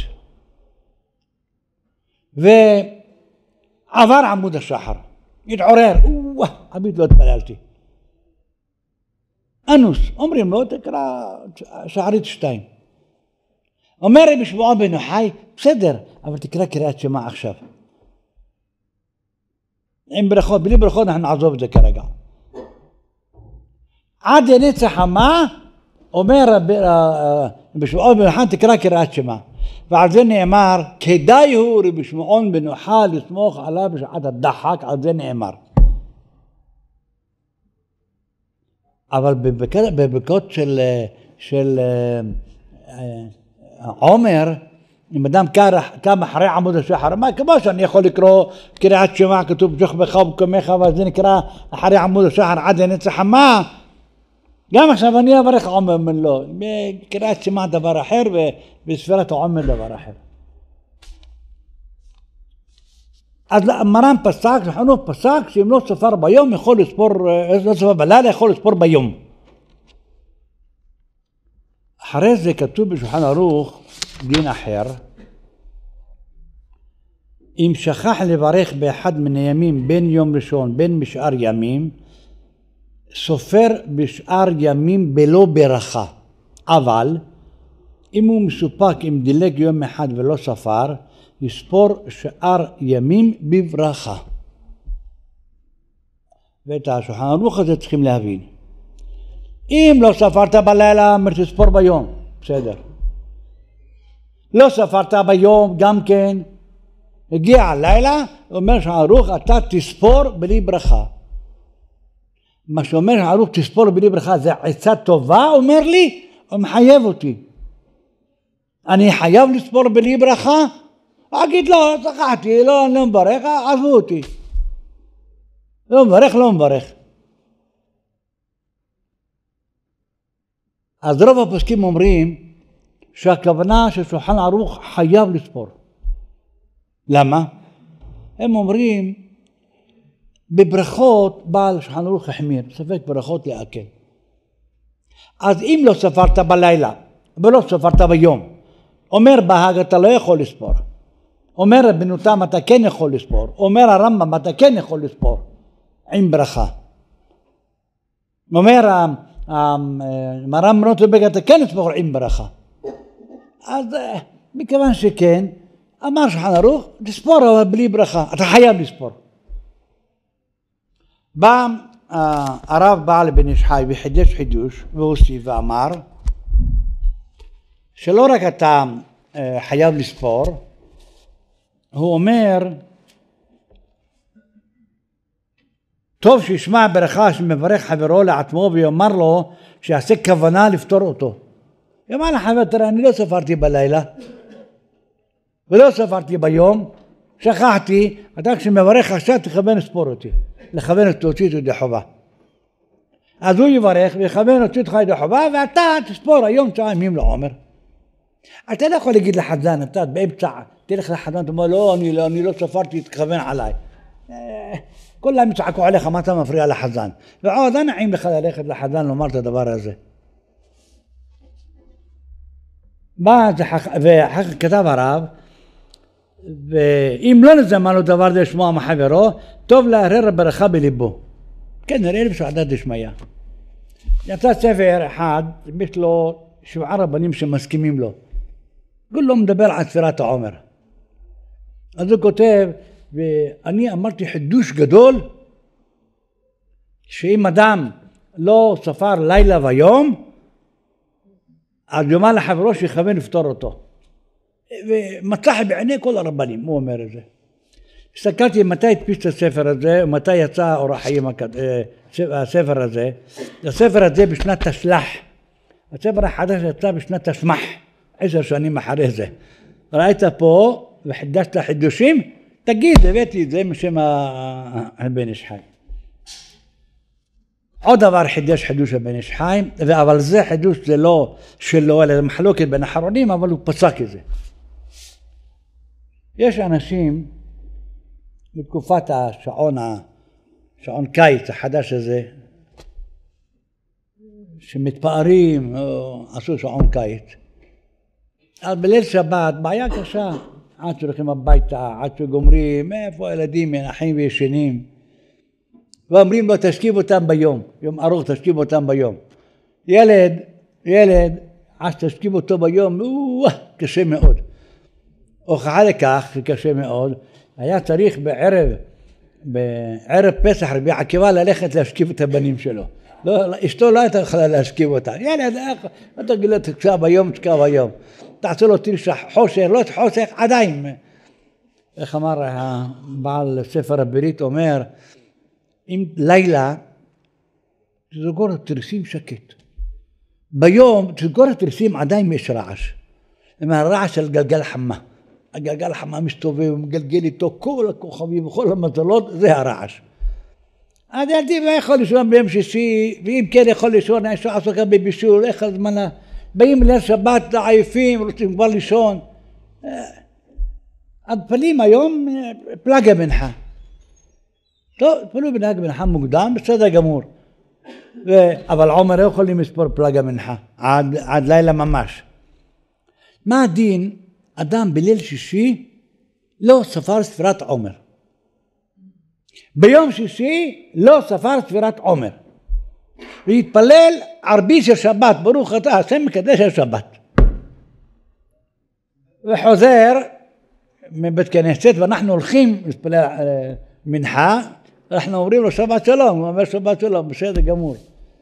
ועבר עמוד השחר, התעורר, ערבית לא התפללתי. אנוס, אומרים לו תקרא שחרית 2. אומר רבי שמעון בן יוחאי, בסדר, אבל תקרא קריאת שמע עכשיו. עם ברכות, בלי ברכות אנחנו נעזוב את זה כרגע. עד נצח חמה, אומר רבי שמעון בן יוחאי, תקרא קריאת שמע. ועל זה נאמר, כדאי הוא רבי שמעון בן יוחאי לסמוך עליו בשעת הדחק, על זה נאמר. אבל בברכות של עומר, אם אדם קם אחרי עמוד השחר, מה כמו שאני יכול לקרוא קריאת שמע, כתוב בשוכבך ובקומך, אבל זה נקרא אחרי עמוד השחר עד לנצח חמה. גם עכשיו אני אברך עומר מלו, בקריאת שמע דבר אחר ובספירת עומר דבר אחר. אז מרן פסק, חנוך פסק, שאם לא ספר ביום יכול לספור, לא ספר בלילה יכול לספור ביום. אחרי זה כתוב בשולחן ערוך דין אחר, אם שכח לברך באחד מן הימים בין יום ראשון בין בשאר ימים, סופר בשאר ימים בלא ברכה. אבל אם הוא מסופק אם דילג יום אחד ולא ספר, יספור שאר ימים בברכה. ואת השולחן ערוך הזה צריכים להבין. אם לא ספרת בלילה, תספור ביום, בסדר. לא ספרת ביום, גם כן, הגיע הלילה, אומר שולחן ערוך, אתה תספור בלי ברכה. מה שאומר שולחן ערוך תספור בלי ברכה, זה עצה טובה, אומר לי, הוא מחייב אותי. אני חייב לספור בלי ברכה? אגיד לא, שכחתי, לא מברך, עזבו אותי. לא מברך, לא מברך. אז רוב הפוסקים אומרים שהכוונה ששולחן ערוך חייב לספור. למה? הם אומרים בברכות בעל שולחן ערוך החמיר, ספק ברכות להקל. אז אם לא ספרת בלילה ולא ספרת ביום, אומר בהאג אתה לא יכול לספור. אומר רבנותם אתה כן יכול לספור. אומר הרמב"ם אתה כן יכול לספור עם ברכה. אומר מרן רוטנברג אתה כן לספור עם ברכה. אז מכיוון שכן, אמר שולחן ערוך תספור אבל בלי ברכה, אתה חייב לספור. בא הרב בעל בן איש חי וחידש חידוש והוסיף ואמר שלא רק אתה חייב לספור, הוא אומר טוב שישמע ברכה שמברך חברו לעצמו ויאמר לו שיעשה כוונה לפתור אותו. יאמר לחבר, תראה אני לא ספרתי בלילה ולא ספרתי ביום, שכחתי, אתה כשמברך עכשיו תכוון לספור אותי, לכוון אותי ידי חובה. אז הוא יברך ויכוון אותי ידי חובה ואתה תספור היום 9 ימים לעומר. אתה לא יכול להגיד לחזן, אתה באמצע תלך לחזן, אתה אומר לא, אני לא ספרתי, תכוון עליי. כולם יצעקו עליך, מה אתה מפריע לחזן? ועוד נעים לך ללכת לחזן לומר את הדבר הזה. ואחר כך כתב הרב, ואם לא נזמן לו דבר זה לשמוע מחברו, טוב להרהר ברכה בליבו. כן, נראה לי בסעדת דשמיא. יצא ספר אחד, יש לו 7 רבנים שמסכימים לו. כולו מדבר על ספירת העומר. אז הוא כותב, ואני אמרתי חידוש גדול, שאם אדם לא ספר לילה ויום, אז יאמר לחברו שיכוון לפתור אותו. ומצא בעיני כל הרבנים, הוא אומר את זה. הסתכלתי מתי הדפיס את הספר הזה, ומתי יצא אור החיים הספר הזה. הספר הזה בשנת תשלח. הספר החדש יצא בשנת תשמח, 10 שנים אחרי זה. ראית פה וחידשת חידושים? תגיד, הבאתי את זה משם הבן איש חי. עוד דבר חידש חידוש הבן איש חיים, אבל זה חידוש זה לא שלו, אלא זה מחלוקת בין האחרונים, אבל הוא פסק את זה. יש אנשים בתקופת שעון קיץ החדש הזה, שמתפארים, עשו שעון קיץ. אז בליל שבת, בעיה קשה, עד שהולכים הביתה, עד שגומרים, איפה הילדים מנחים וישנים. ואומרים לו, תשכיב אותם ביום, יום ארוך תשכיב אותם ביום. ילד, עד שתשכיב אותו ביום, קשה מאוד. הוכחה לכך, שקשה מאוד, היה צריך בערב פסח רבי עקיבא ללכת להשכיב את הבנים שלו. אשתו לא הייתה יכולה להשכיב אותה. ילד, אתה גילה תשכב ביום, תעשו לו תרשח חושך, לא חושך, עדיין. איך אמר הבעל ספר הברית, אומר, אם לילה תסגור תרסים שקט. ביום תסגור תרסים עדיין יש רעש. עם הרעש של גלגל חמה. הגלגל חמה מסתובב ומגלגל איתו כל הכוכבים וכל המזלות, זה הרעש. אז ילדים לא יכול לישון ביום שישי, ואם כן יכול לישון, יש לו עסוקה בבישול, איך הזמנה. באים ליל שבת עייפים, רוצים כבר לישון. אז פנים היום פלגה מנחה. טוב, פלו בנהג מנחה מוקדם, בסדר גמור. אבל עומר לא יכולים לספור פלגה מנחה, עד לילה ממש. מה הדין? אדם בליל שישי לא ספר ספירת עומר. ביום שישי לא ספר ספירת עומר. והתפלל ערבית של שבת, ברוך אתה השם מקדש השבת. וחוזר מבית כנסת, ואנחנו הולכים להתפלל מנחה, אנחנו אומרים לו שבת שלום, הוא אומר שבת שלום, בסדר גמור.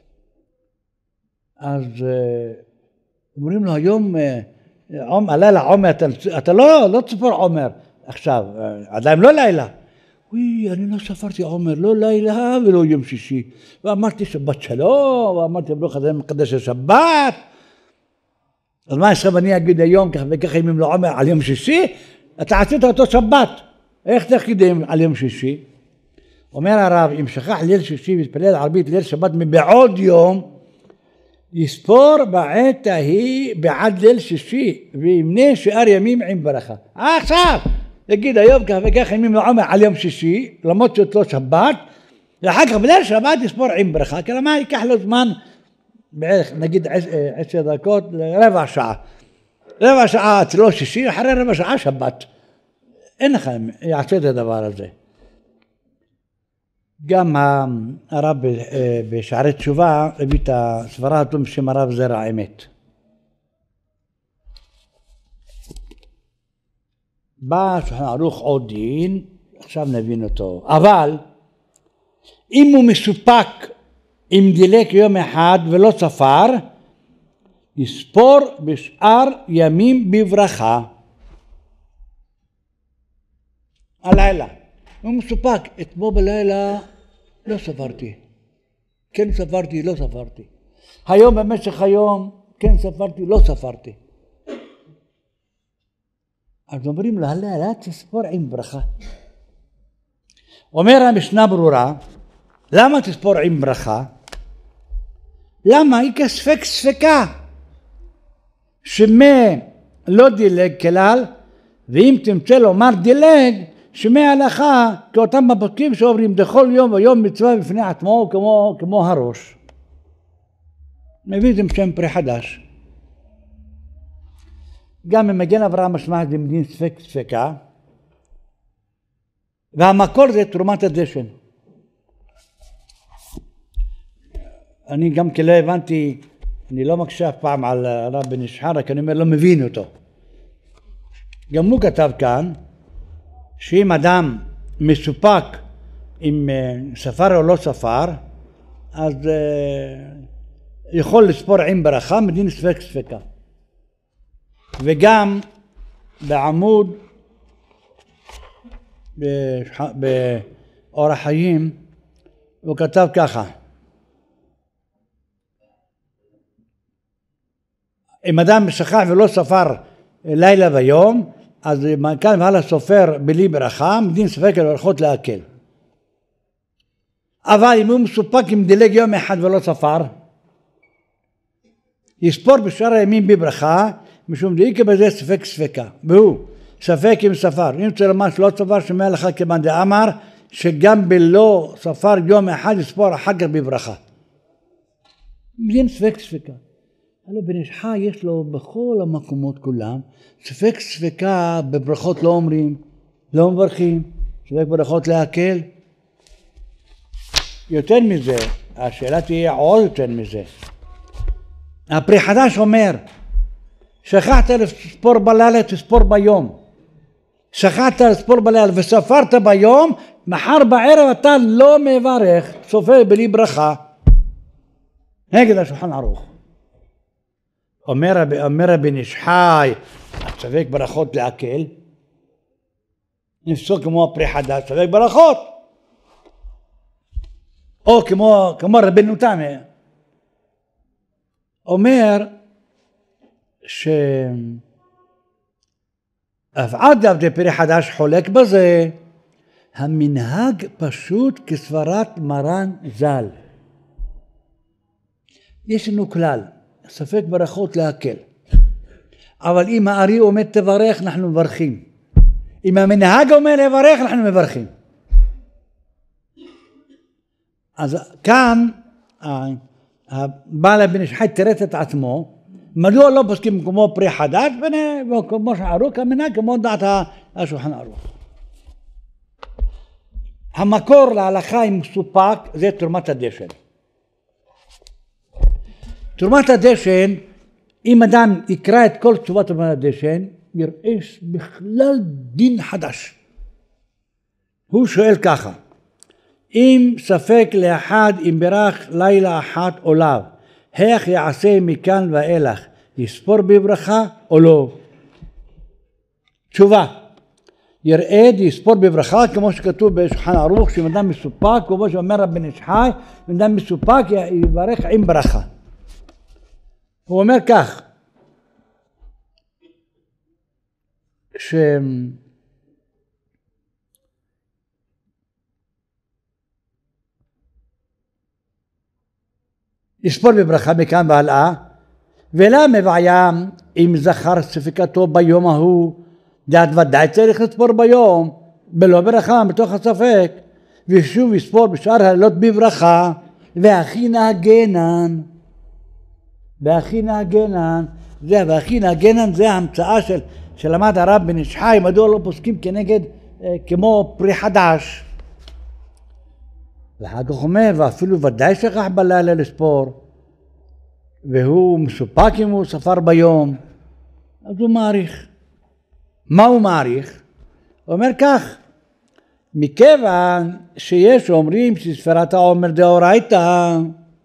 אז אומרים לו היום, הלילה עומר, אתה לא תספור עומר עכשיו, עדיין לא לילה. אני לא ספרתי עומר, לא לילה ולא יום שישי. ואמרתי שבת שלום, ואמרתי ברוך השם מקדש השבת. אז מה עכשיו אני אגיד היום כך וכך ימים לעומר על יום שישי? אתה עשית אותו שבת, איך תגידים על יום שישי? אומר הרב, אם שכח ליל שישי והתפלל ערבית ליל שבת מבעוד יום, יספור בעת ההיא בעד ליל שישי וימנה שאר ימים עם ברכה. עכשיו יגיד היום כך וכך ימים לעומר על יום שישי, למרות שאותו שבת, ואחר כך בליל שבת יספור עם ברכה. כלומר ייקח לו זמן בערך נגיד 10 דקות לרבע שעה. רבע שעה אצלו שישי, אחרי רבע שעה שבת. אין לך יעשה את הדבר הזה. גם הרב בשערי תשובה הביא את הסברה הזאת בשם הרב זרע אמת. בא שולחן ערוך עוד דין, עכשיו נבין אותו. אבל אם הוא מסופק אם דילק יום אחד ולא ספר, יספור בשאר ימים בברכה. הלילה. הוא מסופק, אתמול בלילה לא ספרתי. כן ספרתי, לא ספרתי. היום במשך היום, כן ספרתי, לא ספרתי. אז אומרים לו, הלילה תספור עם ברכה. אומר המשנה ברורה, למה תספור עם ברכה? למה? היא כספק ספקה. שמה לא דילג כלל, ואם תמצא לומר דילג, שמי הלכה כאותם בפסוקים שאומרים דכל יום ויום מצווה בפני עצמו כמו הראש. מביא זה שם פרי חדש. גם ממגן אברהם משמע זה מדין ספק ספקה, והמקור זה תרומת הדשן. אני גם כי לא הבנתי, אני לא מקשה אף פעם על הרב בן איש חי, רק אני אומר לא מבין אותו. גם הוא כתב כאן שאם אדם מסופק אם ספר או לא ספר, אז יכול לספור עם ברכה מדין ספק ספקה. וגם בעמוד באור החיים הוא כתב ככה, אם אדם שכח ולא ספר לילה ויום, אז כאן והלאה סופר בלי ברכה, מדין ספק על הלכות להקל. אבל אם הוא מסופק אם דילג יום אחד ולא ספר, יספור בשאר הימים בברכה, משום דאיקה בזה ספק ספקה, והוא ספק אם ספר, אם צריך לומר שלא ספר שמע לך כמאן דאמר, שגם בלא ספר יום אחד יספור אחר כך בברכה. אין ספק ספקה. הלוא בן איש חי יש לו בכל המקומות כולם, ספק ספקה בברכות לא אומרים, לא מברכים, ספק ברכות להקל. יותר מזה, השאלה תהיה עוד יותר מזה. הפרי חדש אומר, שכחת לספור בלילה תספור ביום. שכחת לספור בלילה וספרת ביום, מחר בערב אתה לא מברך, סופר בלי ברכה. נגד השולחן ערוך. אומר רבי איש חי, ספק ברכות להקל, נפסוק כמו הפרי חדש, ספק ברכות. או כמו רבנו תמי, אומר שאף עד דפרי חדש חולק בזה, המנהג פשוט כסברת מרן ז"ל. יש לנו כלל, ספק ברכות להקל. אבל אם הארי אומר תברך, אנחנו מברכים. אם המנהג אומר לברך, אנחנו מברכים. אז כאן הבעל בן איש חי תרץ את עצמו, מדוע לא פוסקים כמו פרי חדש, וכמו שערוך המנהג, כמו דעת השולחן ערוך. המקור להלכה עם סופק זה תרומת הדשן. תרומת הדשן, אם אדם יקרא את כל תשובת תרומת הדשן, יראה בכלל דין חדש. הוא שואל ככה, אם ספק לאחד אם ברך לילה אחת או לאו, איך יעשה מכאן ואילך, יספור בברכה או לא? תשובה, ירד יספור בברכה כמו שכתוב בשולחן ערוך, שאם אדם מסופק, כמו שאומר רבי איש חי, אם אדם מסופק יברך עם ברכה. הוא אומר כך, יספור בברכה מכאן והלאה, ולמה בעיה אם זכר ספקתו ביום ההוא, דעת ודאי צריך לספור ביום, בלא ברכה, בתוך הספק, ושוב יספור בשאר הלילות בברכה, והכי נהגנן. והכי נהגנן, והכי נהגנן זה ההמצאה שלמד הרב בן איש חי, מדוע לא פוסקים כנגד כמו פרי חדש. ואחר כך אומר, ואפילו ודאי שכח בלילה לספור, והוא מסופק אם הוא ספר ביום, אז הוא מעריך. מה הוא מעריך? הוא אומר כך, מכיוון שיש אומרים שספירת העומר דאורייתא,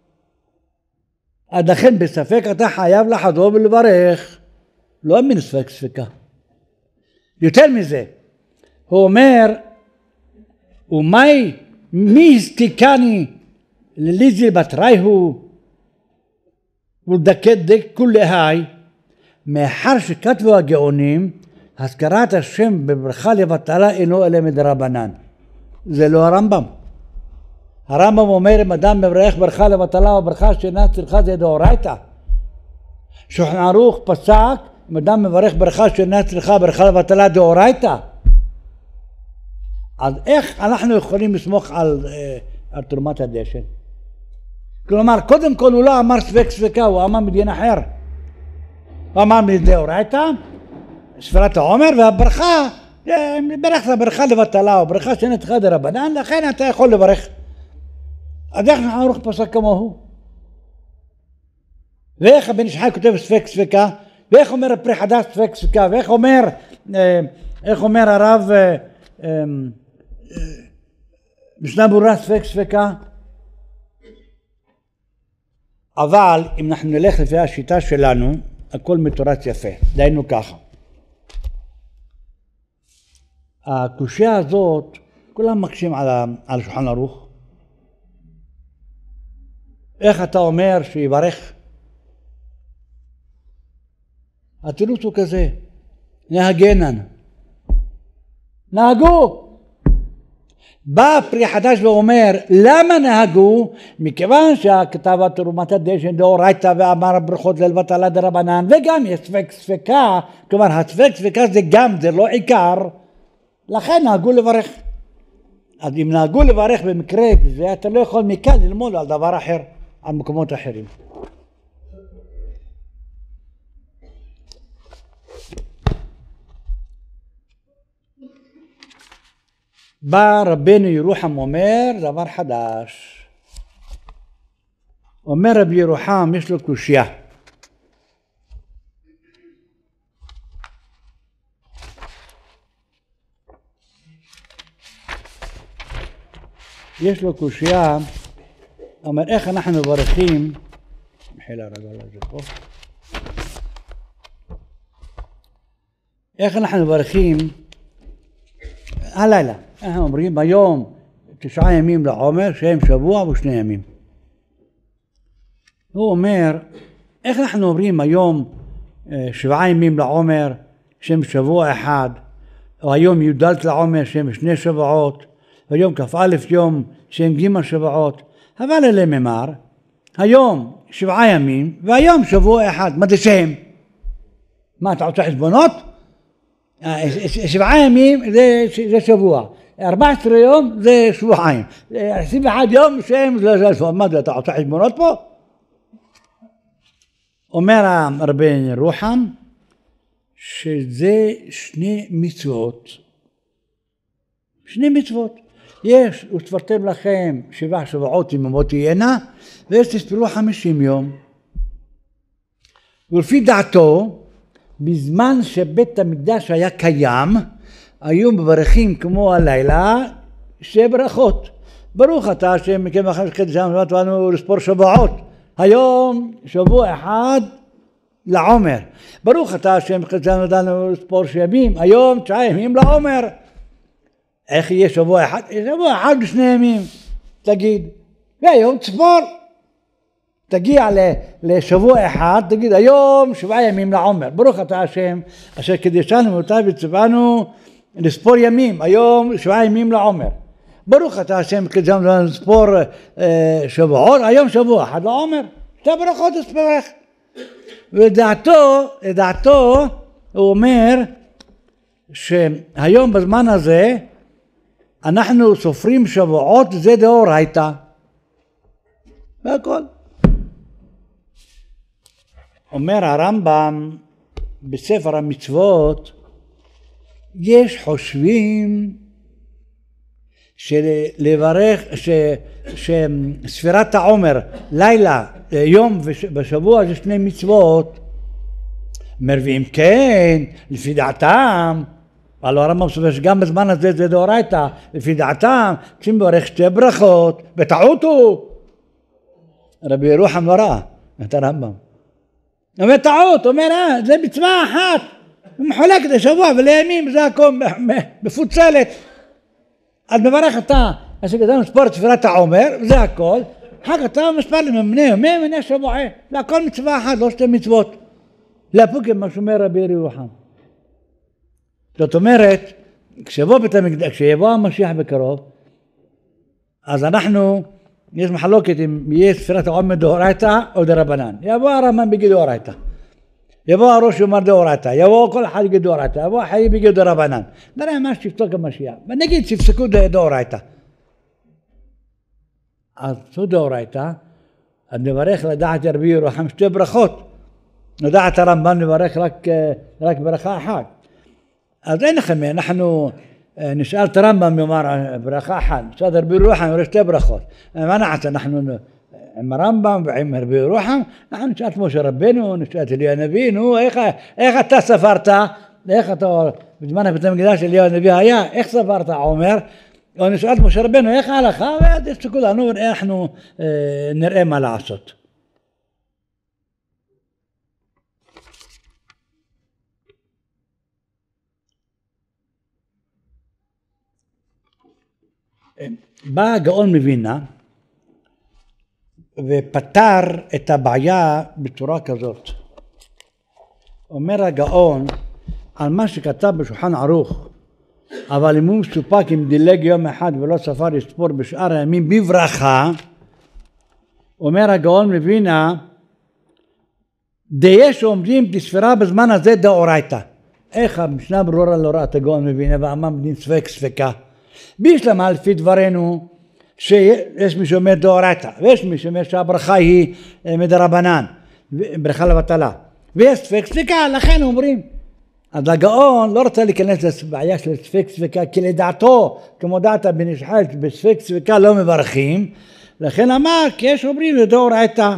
עד לכן בספק אתה חייב לחזור ולברך, לא מן ספק ספקה. יותר מזה, הוא אומר, מי הסתיקני לליזי בתרייהו ולדקת דק כולהי, מאחר שכתבו הגאונים, הזכרת השם בברכה לבטלה אינו אלא מדרבנן. זה לא הרמב"ם. הרמב"ם אומר אם אדם מברך ברכה לבטלה או ברכה שאינה צריכה זה דאורייתא. שולחן ערוך פסק אם אדם מברך ברכה שאינה צריכה ברכה לבטלה דאורייתא. אז איך אנחנו יכולים לסמוך על תרומת הדשן? כלומר, קודם כל הוא לא אמר ספק ספקה, הוא אמר מדין אחר. הוא אמר מדאורייתא, ספירת העומר, והברכה, ברכת ברכה לבטלה, או ברכה שאינה צריכה דרבנן, לכן אתה יכול לברך. אז איך שולחן ערוך פסק כמוהו? ואיך הבן איש חי כותב ספק ספקה? ואיך אומר הפרי חדש ספק ספקה? ואיך אומר הרב משנה ברורה ספק ספקה? אבל אם אנחנו נלך לפי השיטה שלנו, הכל מתורץ יפה. דיינו ככה. הקושיה הזאת, כולם מקשים על שולחן ערוך. איך אתה אומר שיברך? התירוץ הוא כזה, נהגנן. נהגו. בא פרי חדש ואומר, למה נהגו? מכיוון שהכתב תרומת הדשן דאורייתא ואמר ברכות לבטלה דרבנן, וגם יש ספק ספקה, כלומר הספק ספקה זה גם, זה לא עיקר, לכן נהגו לברך. אז אם נהגו לברך במקרה זה, אתה לא יכול מכאן ללמוד על דבר אחר, על מקומות אחרים. בא רבנו ירוחם אומר דבר חדש. אומר רבי ירוחם, יש לו קושיה. יש לו קושיה, אומר איך אנחנו מברכים, מחילה רגע לזה פה, איך אנחנו מברכים הלילה, אנחנו אומרים ביום 9 ימים לעומר שהם שבוע ו2 ימים. הוא אומר איך אנחנו אומרים היום 7 ימים לעומר שהם שבוע אחד, או היום י"ד לעומר שהם 2 שבועות, היום כ"א יום שהם ג' שבועות, אבל אלה ממר, היום 7 ימים והיום שבוע אחד, מה זה שהם? מה אתה רוצה חשבונות? 7 ימים זה שבוע, 14 יום זה שבועיים, 21 יום שהם זה שבוע, מה זה אתה רוצה חשבונות פה? אומר רבי ירוחם שזה 2 מצוות, 2 מצוות. יש, וספרתם לכם 7 שבועות יממות תהיינה, ויש תספרו 50 יום. ולפי דעתו, בזמן שבית המקדש היה קיים, היו מברכים כמו הלילה 2 ברכות. ברוך אתה השם מכם אחר שכדשם ובאנו לספור שבועות. היום שבוע אחד לעומר. ברוך אתה השם מכדשם ובאנו לספור ימים. היום 9 ימים לעומר. איך יהיה שבוע אחד? שבוע אחד ב2 ימים, תגיד. והיום תספור. תגיע לשבוע אחד, תגיד היום 7 ימים לעומר. ברוך אתה השם, אשר קדשנו אותה וציוונו לספור ימים. היום 7 ימים לעומר. ברוך אתה השם, קדשנו לספור שבועות. היום שבוע אחד לעומר. 2 ברכות תספרך. לדעתו, הוא אומר שהיום בזמן הזה, אנחנו סופרים שבועות, זה דאורייתא. והכל. אומר הרמב"ם בספר המצוות, יש חושבים שלברך, שספירת העומר, לילה, יום בשבוע זה 2 מצוות, מרווים כן, לפי דעתם, אבל הרמב"ם סובר שגם בזמן הזה זה דאורייתא, לפי דעתם, צריכים לברך 2 ברכות, בטעות הוא. רבי ירוחם לא ראה את הרמב"ם. אומר טעות, אומר זה מצווה אחת, הוא מחולק לשבוע ולימים, זה הכל מפוצלת. אז מברך אתה, אז כדאנו ספור את ספירת העומר, זה הכל, אחר כך אתה מספר לממנה ימים מנה שבועי, זה הכל מצווה אחת, לא 2 מצוות. להפוקים מה שאומר רבי ירוחם. זאת אומרת, כשיבוא המשיח בקרוב, אז אנחנו, יש מחלוקת אם יהיה ספירת העומר דאורייתא או דרבנן. יבוא הרמב"ם בגיד דאורייתא. יבוא הראש יאמר דאורייתא. יבוא כל אחד יגיד דאורייתא. יבוא אחרים בגיד דרבנן. נראה מה שיפסוק המשיח. ונגיד שיפסקו דאורייתא. אז זו דאורייתא. אז נברך לדעת רבי ירוחם 2 ברכות. לדעת הרמב"ם נברך רק ברכה אחת. אז אין לכם, אנחנו נשאל את הרמב"ם יאמר ברכה אחת, נשאל רבי ירוחם יאמר 2 ברכות. מה נעשה? אנחנו עם הרמב"ם ועם רבי ירוחם, אנחנו נשאל את משה רבנו, נשאל את אליהו הנביא, נו איך אתה ספרת? איך אתה, בזמן בית המקדש אליהו הנביא היה, איך ספרת עומר? או נשאל את משה רבנו, איך ההלכה? ואז יפסקו לנו ואנחנו נראה מה לעשות. בא הגאון מווילנה ופתר את הבעיה בצורה כזאת. אומר הגאון על מה שכתב בשולחן ערוך אבל אם הוא מסופק אם דילג יום אחד ולא ספר לספור בשאר הימים בברכה, אומר הגאון מווילנה, דיה שעומדים בספירה בזמן הזה דאורייתא. איך המשנה ברורה לא ראה את הגאון מווילנה ואמר בדין ספק ספקה? בישלמה לפי דברנו שיש מי שאומר דאורייתא ויש מי שאומר שהברכה היא מדרבנן, ברכה לבטלה, ויש ספק ספקה, לכן אומרים. אז הגאון לא רוצה להיכנס לבעיה של ספק ספקה, כי לדעתו, כמו דעת בן איש חי, בספק ספקה לא מברכים, לכן אמר כי יש אומרים לדאורייתא.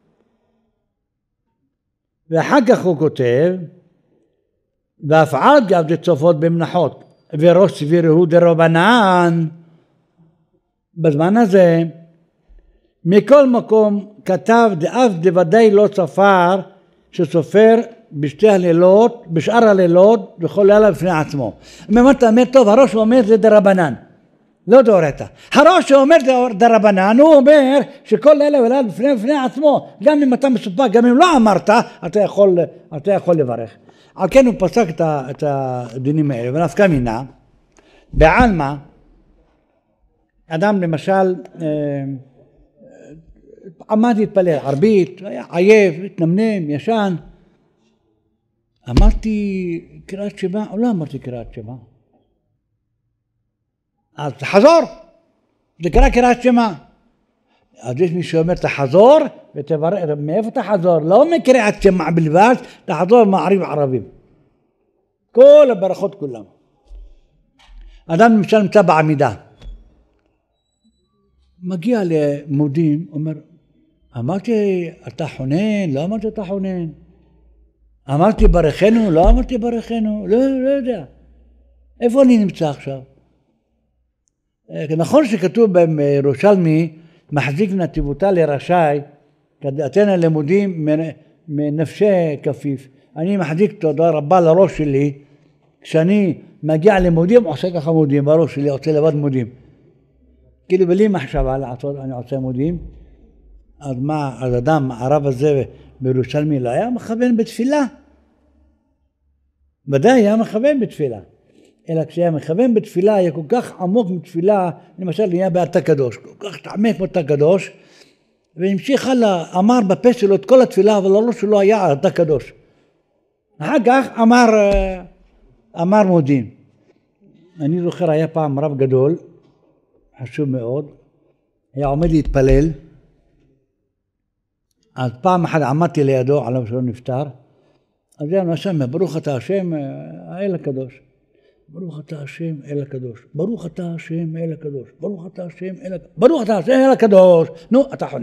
ואחר כך הוא כותב, ואף על גב דצופות במנחות, וראש סביר הוא דרבנן. בזמן הזה, מכל מקום כתב דאף דוודאי לא ספר, שסופר בשתי הלילות, בשאר הלילות, בכל לילה בפני עצמו. אתה אומר, טוב, הראש אומר זה דרבנן, לא דאורייתא. הראש שאומר דרבנן, הוא אומר שכל לילה ולילה בפני עצמו, גם אם אתה מסופק, גם אם לא אמרת, אתה יכול לברך. על כן הוא פסק את הדינים האלה, ונפקא מינה, בעלמא, אדם למשל, עמד להתפלל ערבית, היה עייף, התנמנם, ישן, אמרתי קריאת שמע או לא אמרתי קריאת שמע? אז תחזור, תקרא קריאת שמע. אז יש מי שאומר תחזור ותברר, מאיפה תחזור? לא מקריאת שמע בלבד, תחזור מעריב ערבים. כל הברכות כולם. אדם למשל נמצא בעמידה, מגיע למודים, אומר, אמרתי אתה חונן, לא אמרתי אתה חונן. אמרתי ברכנו, לא אמרתי ברכנו, לא יודע. איפה אני נמצא עכשיו? נכון שכתוב בירושלמי, מחזיק נתיבותה לרשאי, כדאתנה לימודים מנפשי כפיף. אני מחזיק תודה רבה לראש שלי, כשאני מגיע לימודים, עושה ככה מודים, בראש שלי עושה לבד מודים. כאילו בלי מחשבה לעשות, אני עושה מודים. אז מה, אז אדם, הרב הזה בירושלמי לא היה מכוון בתפילה? ודאי היה מכוון בתפילה. אלא כשהיה מכוון בתפילה, היה כל כך עמוק מתפילה, למשל היה באתא קדוש, כל כך תעמק באתא קדוש, והמשיך הלאה, אמר בפה שלו את כל התפילה, אבל לא שלא היה אתא קדוש. אחר כך אמר מודים. אני זוכר, היה פעם רב גדול, חשוב מאוד, היה עומד להתפלל, אז פעם אחת עמדתי לידו, עליו שלא נפטר, אז היה נשמע, ברוך אתה השם האל הקדוש. ברוך אתה השם אל הקדוש, ברוך אתה השם אל הקדוש, ברוך אתה השם אל הקדוש, ברוך אתה השם אל הקדוש, נו, אתה חונן.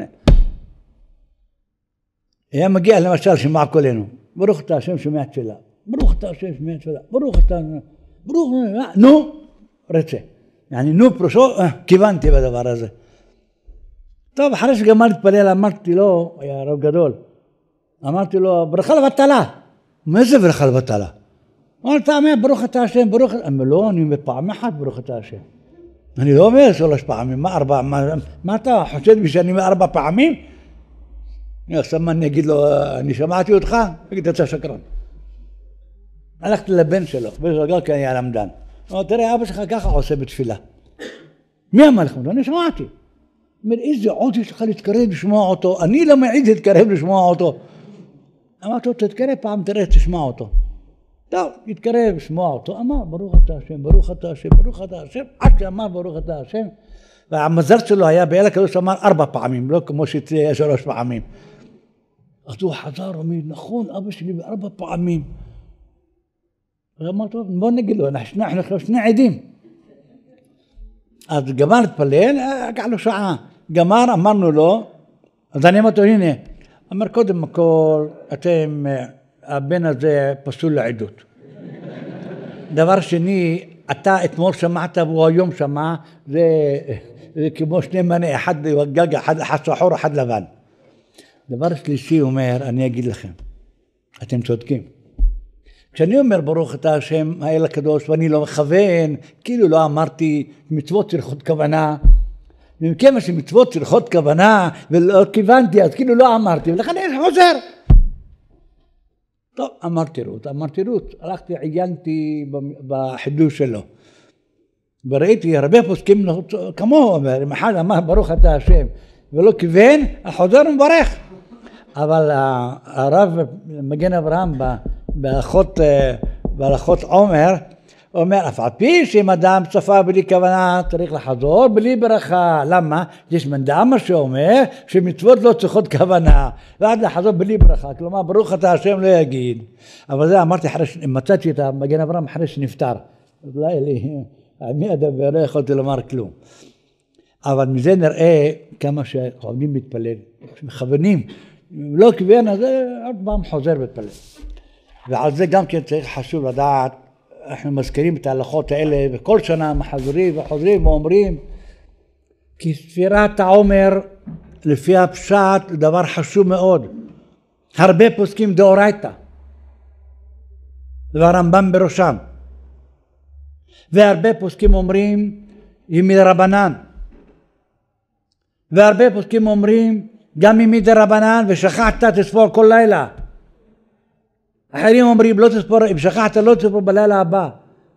היה מגיע למשל שמע קולנו, ברוך אתה השם שומע תפילה, ברוך אתה השם שומע תפילה, ברוך אתה, ברוך, נו, רצה. يعني נו פרושו, כיוונתי בדבר הזה. טוב, אחרי שגמר להתפלל, אמרתי לו, היה רב גדול, אמרתי לו, ברכה לבטלה. מה זה ברכה לבטלה? אמר, אתה אומר, ברוך אתה השם, ברוך אתה... אמר, לא, אני אומר פעם אחת, ברוך אתה השם. אני לא אומר 3 פעמים, מה 4? מה אתה חושב בי שאני אומר 4 פעמים? עכשיו מה אני אגיד לו, אני שמעתי אותך? אגיד, אתה שקרן. הלכתי לבן שלו, בן כי אני למדן. אמר, תראה, אבא שלך ככה עושה בתפילה. מי אמר לך? אני שמעתי. אומר, איזה עוד יש לך להתקרב לשמוע אותו? אני לא מעיד להתקרב לשמוע אותו. אמרתי לו, תתקרב פעם, תראה, תשמע אותו. טוב, התקרב, לשמוע אותו, אמר ברוך אתה השם, ברוך אתה השם, ברוך אתה השם, עד שאמר ברוך אתה השם, והמזל שלו היה באל הקדוש אמר 4 פעמים, לא כמו שאצלי היה 3 פעמים. אז הוא חזר, אומר, נכון, אבא שלי 4 פעמים. ואמר, טוב, בוא נגיד לו, אנחנו 2 עדים. אז גמר להתפלל, לקח לו שעה. גמר, אמרנו לו, אז אני אמרתי, הנה, אמר קודם כל, אתם... הבן הזה פסול לעדות. דבר שני, אתה אתמול שמעת והוא היום שמע, זה כמו 2 מנה, אחד גג, אחד שחור, אחד לבן. דבר שלישי אומר, אני אגיד לכם, אתם צודקים. כשאני אומר ברוך אתה השם האל הקדוש ואני לא מכוון, כאילו לא אמרתי מצוות צריכות כוונה, ומכיוון שמצוות צריכות כוונה ולא כיוונתי, אז כאילו לא אמרתי, ולכן אני חוזר. טוב, אמרתי רות, הלכתי, עיינתי בחידוש שלו. וראיתי הרבה פוסקים כמוהו, אם אחד אמר ברוך אתה השם ולא כיוון, החוזר מברך. אבל הרב מגן אברהם בהלכות עומר, הוא אומר, אף על פי שאם אדם צפה בלי כוונה, צריך לחזור בלי ברכה. למה? יש מנדאמר שאומר שמצוות לא צריכות כוונה, ועד לחזור בלי ברכה. כלומר, ברוך אתה השם לא יגיד. אבל זה אמרתי, מצאתי את המגן אברהם אחרי שנפטר. אולי לי, אני אדבר, לא יכולתי לומר כלום. אבל מזה נראה כמה שעובדים להתפלל, מכוונים. לא כיוון, אז עוד פעם חוזר להתפלל. ועל זה גם כן צריך חשוב לדעת, אנחנו מזכירים את ההלכות האלה, וכל שנה מחזרים וחוזרים ואומרים, כי ספירת העומר, לפי הפשט, זה דבר חשוב מאוד. הרבה פוסקים דאורייתא, והרמב"ם בראשם. והרבה פוסקים אומרים, היא מדרבנן. והרבה פוסקים אומרים, גם אם מדרבנן, ושכחת תספור כל לילה. אחרים אומרים, לא תספור, אם שכחת לא תספור בלילה הבא.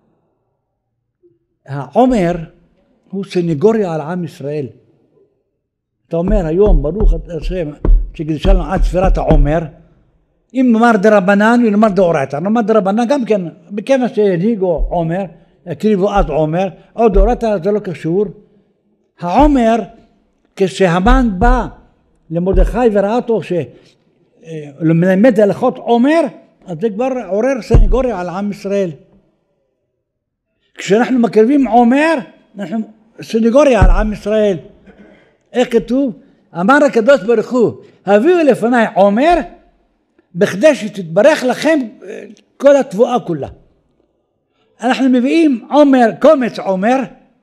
העומר הוא סניגוריה על עם ישראל. אתה אומר היום, ברוך השם, שקדשה לנו עד ספירת העומר, אם נאמר דרבנן ונאמר דאורייתא. נאמר דרבנן גם כן, בכמה שהנהיגו עומר, הקריבו אז עומר, או דאורייתא זה לא קשור. העומר, כשהמן בא למרדכי וראה אותו שלמד הלכות עומר, אז זה כבר עורר סניגוריה על עם ישראל. כשאנחנו מקריבים עומר, אנחנו סניגוריה על עם ישראל. איך כתוב? אמר הקדוש ברוך הוא, הביאו לפניי עומר, בכדי שתתברך לכם כל התבואה כולה. אנחנו מביאים עומר, קומץ עומר,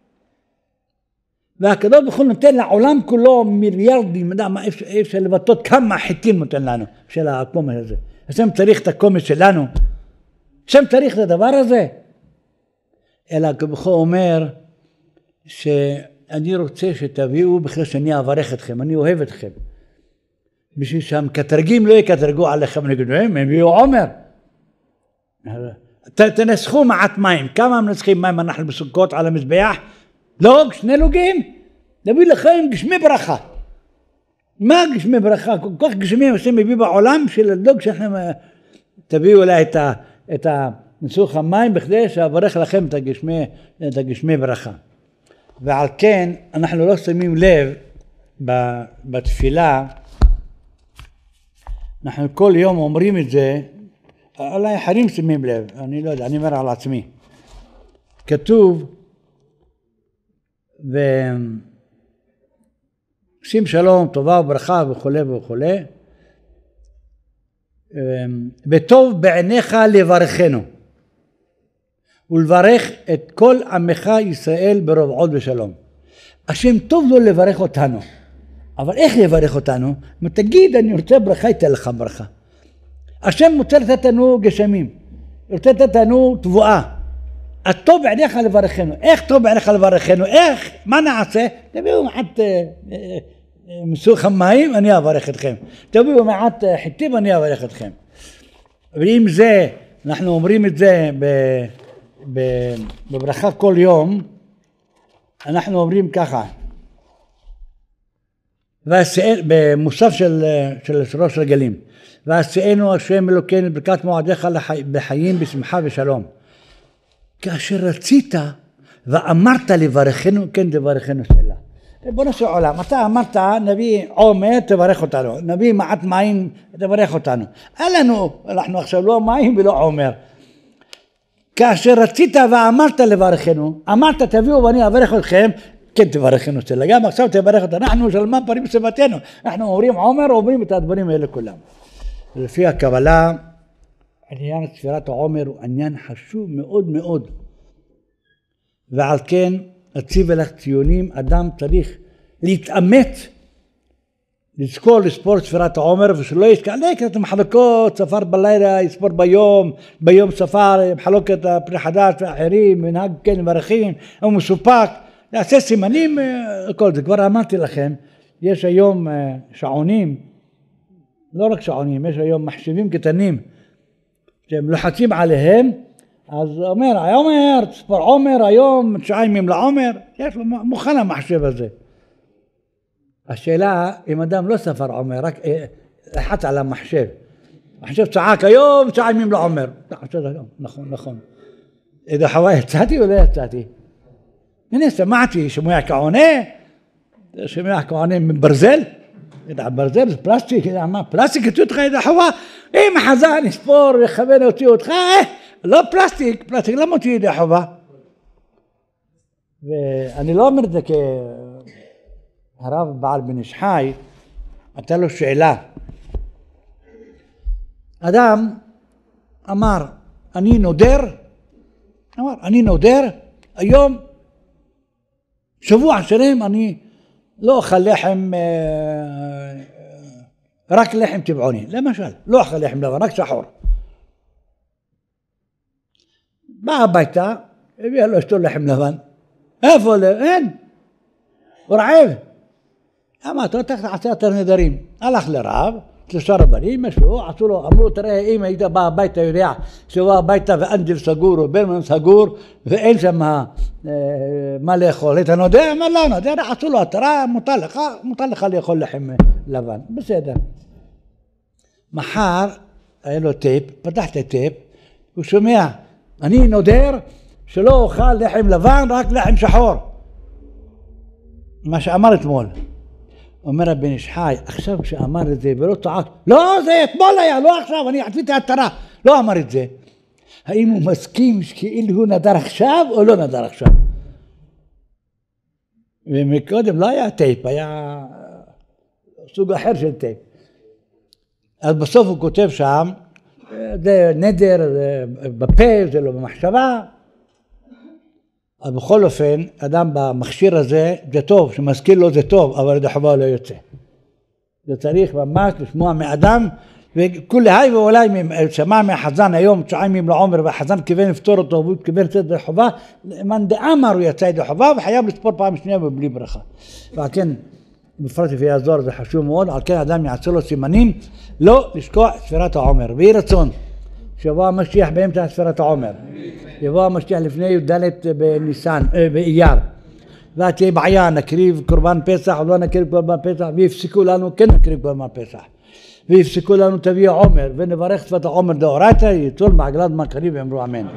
והקדוש ברוך הוא נותן לעולם כולו מיליארדים, אפשר לבטאות כמה חיטים נותן לנו של הקומץ הזה. השם צריך את הקומץ שלנו, השם צריך את הדבר הזה. אלא הקדוש ברוך הוא אומר שאני רוצה שתביאו בכלל שאני אברך אתכם, אני אוהב אתכם. בשביל שהמקטרגים לא יקטרגו עליכם נגדהם, הם יהיו עומר. תנסחו מעט מים, כמה מנסחים מים אנחנו בסוכות על המזבח? לוג, 2 לוגים, נביא לכם גשמי ברכה. מה גשמי ברכה? כל כך גשמים השם מביא בעולם של הלוג שאנחנו תביאו אליי את הניסוך המים בכדי שאברך לכם את הגשמי ברכה. ועל כן אנחנו לא שמים לב בתפילה, אנחנו כל יום אומרים את זה, אולי אחרים שמים לב, אני לא יודע, אני אומר על עצמי. כתוב, שים שלום, טובה וברכה וכו' וכו', בטוב בעיניך לברכנו, ולברך את כל עמך ישראל ברוב עוד ושלום. השם טוב לו לברך אותנו, אבל איך לברך אותנו? תגיד אני רוצה ברכה, יתן לך ברכה. השם רוצה לתת לנו גשמים, רוצה לתת לנו תבואה. הטוב בעיניך לברכנו. איך טוב בעיניך לברכנו? איך? מה נעשה? תביאו מעט מסוך המים, אני אברך אתכם. תביאו מעט חיטים, אני אברך אתכם. ואם זה, אנחנו אומרים את זה בברכה כל יום, אנחנו אומרים ככה, במוסף של ראש רגלים, ועשינו השם אלוקינו ברכת מועדיך בחיים בשמחה ושלום. כאשר רצית ואמרת לברכנו, כן תברכנו שלה. בוא נעשה עולם, אתה אמרת נביא עומר תברך אותנו, נביא מעט מים תברך אותנו. אנחנו עכשיו לא מים ולא עומר. כאשר רצית ואמרת לברכנו, אמרת תביאו ואני אברך אתכם, כן תברכנו שלה. גם עכשיו תברך אותנו, אנחנו שלמה פרים בסביבתנו. אנחנו אומרים עומר, אומרים את הדברים האלה כולם. לפי הקבלה, עניין ספירת העומר הוא עניין חשוב מאוד מאוד. ועל כן, הציב אליך ציונים, אדם צריך להתאמץ, לזכור לספור ספירת העומר, ושלא ישכח, את מחלוקות, ספר בלילה, יספור ביום ספר, מחלוקת הפרי חדש ואחרים, מנהג כן מברכים, הוא מסופק, יעשה סימנים, כל זה. כבר אמרתי לכם, יש היום שעונים, לא רק שעונים, יש היום מחשבים קטנים, שהם לוחצים עליהם, אז אומר, העומר, תספור עומר, היום 9 ימים לעומר, יש לו מוכן המחשב הזה. השאלה, אם אדם לא ספר עומר, רק לחץ על המחשב. המחשב צעק, היום 9 ימים לעומר. נכון, נכון. איזה חווה יצאתי או לא יצאתי? הנה, שמעתי, שמוע כעונה, שמוע כעונה מברזל, ידע ברזל זה פלסטיק, ידע מה, פלסטיק יצאו אותך איזה חווה, אם חזן יספור ויכוון הוציאו אותך, לא פלסטיק, פלסטיק לא מוציא איזה חווה. ואני לא אומר את זה כהרב בעל בן איש חי, הייתה לו שאלה. אדם אמר, אני נודר, היום שבוע שלם אני לא אוכל לחם, רק לחם טבעוני, למשל, לא אוכל לחם לבן, רק שחור. בא הביתה, הביאה לו אשתו לחם לבן. איפה? אין. הוא רעב. אמר, אתה תחת 10 נדרים. הלך לרב, 3 רבנים, משהו, עשו לו, אמרו, תראה, אם היית בא הביתה, יודע שהוא הביתה ואנג'ל סגור, או ברמן סגור, ואין שם מה לאכול. היית נודע? אמר, לא נודע, עשו לו התרה, מותר לך לאכול לחם לבן. בסדר. מחר, היה לו טייפ, פתח את הטייפ, הוא שומע, אני נודר שלא אוכל לחם לבן, רק לחם שחור. מה שאמר אתמול. אומר הבן איש חי, עכשיו כשאמר את זה ולא צעק, לא זה אתמול היה, לא עכשיו, אני עשיתי התרה, לא אמר את זה. האם הוא מסכים שכאילו הוא נדר עכשיו או לא נדר עכשיו? ומקודם לא היה טייפ, היה סוג אחר של טייפ. אז בסוף הוא כותב שם, זה נדר, זה בפה, זה לא במחשבה. אז בכל אופן, אדם במכשיר הזה, זה טוב, שמזכיר לו זה טוב, אבל זה חובה לא יוצא. זה צריך ממש לשמוע מאדם, וכולי היי ואולי שמע מהחזן היום 9 ימים לעומר, והחזן כיוון לפתור אותו, והוא כיוון לצאת ידי חובה, מאן דאמר הוא יצא ידי חובה, וחייב לספור פעם שנייה ובלי ברכה. ועל כן, בפרט לפי הזוהר זה חשוב מאוד, על כן אדם יעשו לו סימנים, לא לשכוח ספירת העומר, ויהי רצון. שיבוא המשיח באמצע ספירת העומר, יבוא המשיח לפני י"ד בניסן, באייר, ואז תהיה בעיה, נקריב קורבן פסח או לא נקריב קורבן פסח, ויפסקו לנו, כן נקריב קורבן פסח, ויפסקו לנו תביא עומר, ונברך ספירת העומר דאורייתא, יצול מעגלת מקריב ואמרו אמן.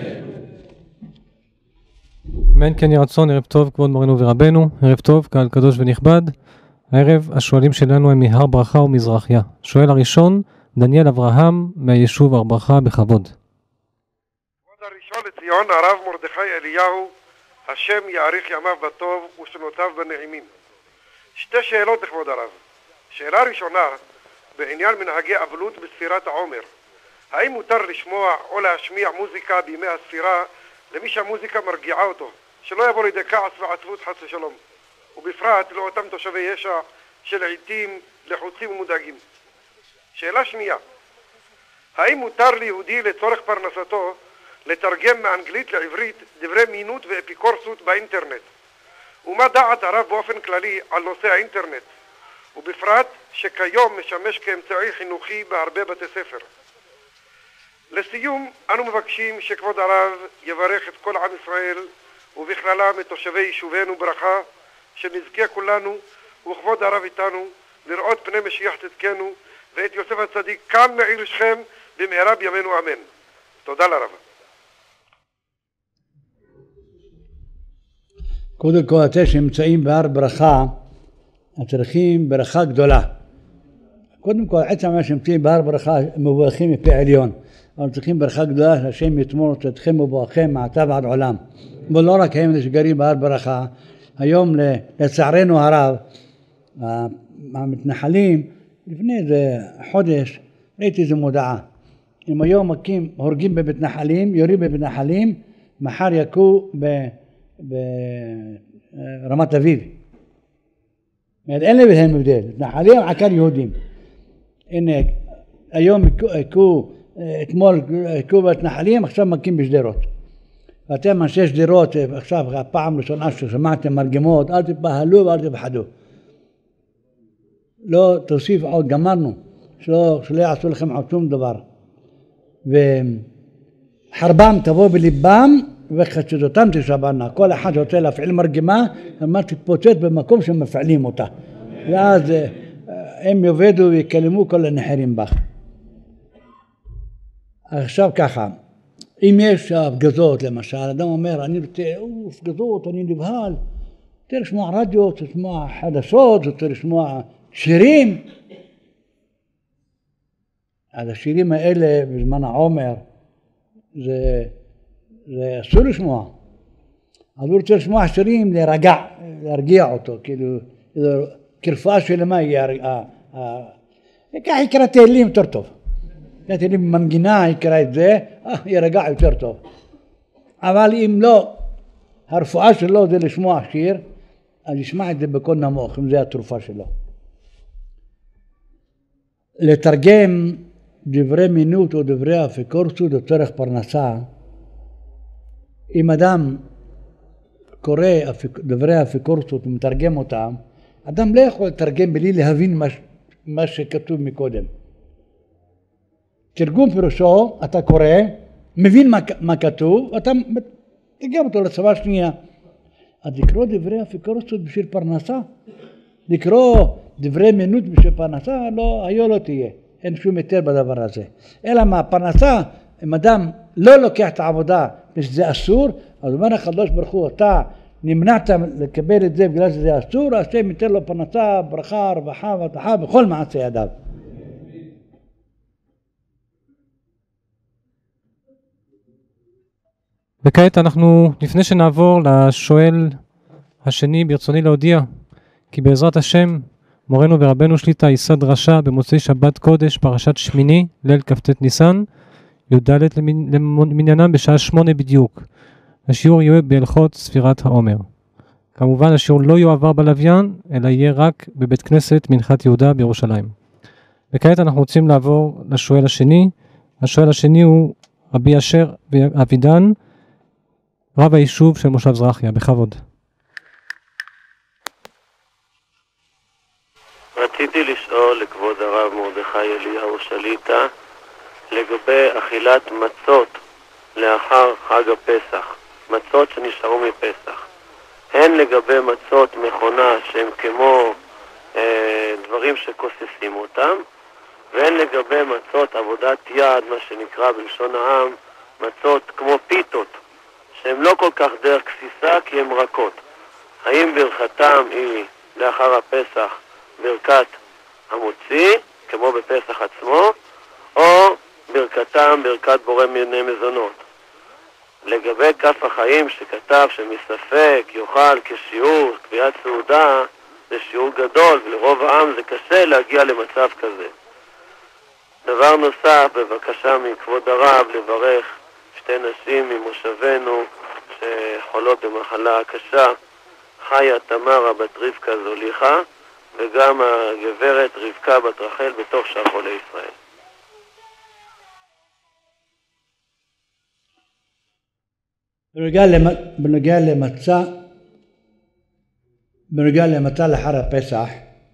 אמן כן יהי רצון, ערב טוב כבוד מורנו ורבנו, ערב טוב קהל קדוש ונכבד. הערב השואלים שלנו הם מהר ברכה ומזרחיה. שואל הראשון, דניאל אברהם מהיישוב הר ברכה בכבוד. כבוד הראשון לציון הרב מרדכי אליהו, השם יאריך ימיו בטוב ושנותיו בנעימים. 2 שאלות לכבוד הרב. שאלה ראשונה, בעניין מנהגי אבלות בספירת העומר. האם מותר לשמוע או להשמיע מוזיקה בימי הספירה למי שהמוזיקה מרגיעה אותו, שלא יבוא לידי כעס ועצבות חס ושלום, ובפרט לאותם תושבי ישע שלעיתים לחוצים ומודאגים. שאלה שנייה, האם מותר ליהודי לצורך פרנסתו לתרגם מאנגלית לעברית דברי מינות ואפיקורסות באינטרנט? ומה דעת הרב באופן כללי על נושא האינטרנט, ובפרט שכיום משמש כאמצעי חינוכי בהרבה בתי ספר? לסיום, אנו מבקשים שכבוד הרב יברך את כל עם ישראל ובכללם את תושבי יישובינו ברכה, שנזכה כולנו וכבוד הרב איתנו לראות פני משיח צדקנו ואת יוסף הצדיק כאן מעיר שכם במהרה בימינו אמן. תודה לרב. קודם כל, אתם שנמצאים בהר ברכה, צריכים ברכה גדולה. קודם כל, עצם מה שנמצאים בהר ברכה מבורכים מפי עליון. אבל צריכים ברכה גדולה שהשם יתמור אתכם ובואכם מעתה ועד עולם. ולא רק הם שגרים בהר ברכה, היום לצערנו הרב, המתנחלים, לפני איזה חודש ראיתי איזו מודעה. אם היום הורגים במתנחלים, יורים במתנחלים, מחר יכו ברמת אביב. אין להם הבדל, מתנחלים עקר יהודים. הנה, היום יכו, אתמול יכו במתנחלים, עכשיו מכים בשדרות. ואתם אנשי שדרות, עכשיו הפעם ראשונה ששמעתם מרגמות, אל תתבהלו ואל תפחדו. לא תוסיף עוד, גמרנו, שלא יעשו לכם עוד שום דבר. חרבם תבוא בליבם וחסידותם תשברנה. כל אחד שרוצה להפעיל מרגמה, ממש תתפוצץ במקום שמפעילים אותה. ואז הם יובדו ויקלמו כל הנחרים בה. עכשיו ככה, אם יש הפגזות למשל, אדם אומר, אני רוצה, הפגזות, אני נבהל, רוצה לשמוע רדיו, רוצה לשמוע חדשות, רוצה לשמוע שירים. אז השירים האלה בזמן העומר, זה אסור לשמוע. אז הוא רוצה לשמוע שירים להרגיע אותו, כאילו, כרפואה שלמה כך יקרא תהילים יותר טוב. תהילים במנגינה יקרא את זה, ירגע יותר טוב. אבל אם לא, הרפואה שלו זה לשמוע שיר, אז ישמע את זה בקול נמוך, אם זה התרופה שלו. לתרגם דברי מינות או דברי אפיקורסות לצורך פרנסה, אם אדם קורא דברי אפיקורסות ומתרגם אותם, אדם לא יכול לתרגם בלי להבין מה שכתוב מקודם. תרגום פירושו, אתה קורא, מבין מה כתוב, אתה מתרגם אותו לשפה שנייה. אז לקרוא דברי אפיקורסות בשביל פרנסה, לקרוא דברי מינות בשביל פרנסה, לא, היו לא תהיה. אין שום היתר בדבר הזה. אלא מה, פרנסה, אם אדם לא לוקח את העבודה ושזה אסור, אז אומר הקדוש ברוך הוא, אתה נמנעת לקבל את זה בגלל שזה אסור, השם ייתן לו פרנסה, ברכה, רווחה והצלחה בכל מעשה ידיו. וכעת אנחנו, לפני שנעבור לשואל השני, ברצוני להודיע כי בעזרת השם מורנו ורבנו שליט"א יישא דרשה במוצאי שבת קודש פרשת שמיני ליל כ"ט ניסן י"ד למניינם בשעה 8 בדיוק. השיעור יהיה בהלכות ספירת העומר. כמובן השיעור לא יועבר בלוויין אלא יהיה רק בבית כנסת מנחת יהודה בירושלים. וכעת אנחנו רוצים לעבור לשואל השני. השואל השני הוא רבי אשר אבידן, רב היישוב של מושב זרחיה. בכבוד. רציתי לשאול לכבוד הרב מרדכי אליהו שליט"א לגבי אכילת מצות לאחר חג הפסח, מצות שנשארו מפסח, הן לגבי מצות מכונה שהן כמו דברים שכוססים אותם, והן לגבי מצות עבודת יד, מה שנקרא בלשון העם מצות כמו פיתות, שהן לא כל כך דרך כסיסה כי הן רכות. האם ברכתם היא לאחר הפסח ברכת המוציא, כמו בפסח עצמו, או ברכתם ברכת בורא מיני מזונות? לגבי כף החיים שכתב שמספק יאכל כשיעור קביעת סעודה, זה שיעור גדול ולרוב העם זה קשה להגיע למצב כזה. דבר נוסף, בבקשה מכבוד הרב לברך שתי נשים ממושבנו שחולות במחלה קשה, חיה תמרה בת רבקה זוליכה וגם הגברת רבקה בת רחל בתוך שאר חולי ישראל. בנוגע למצה לאחר הפסח,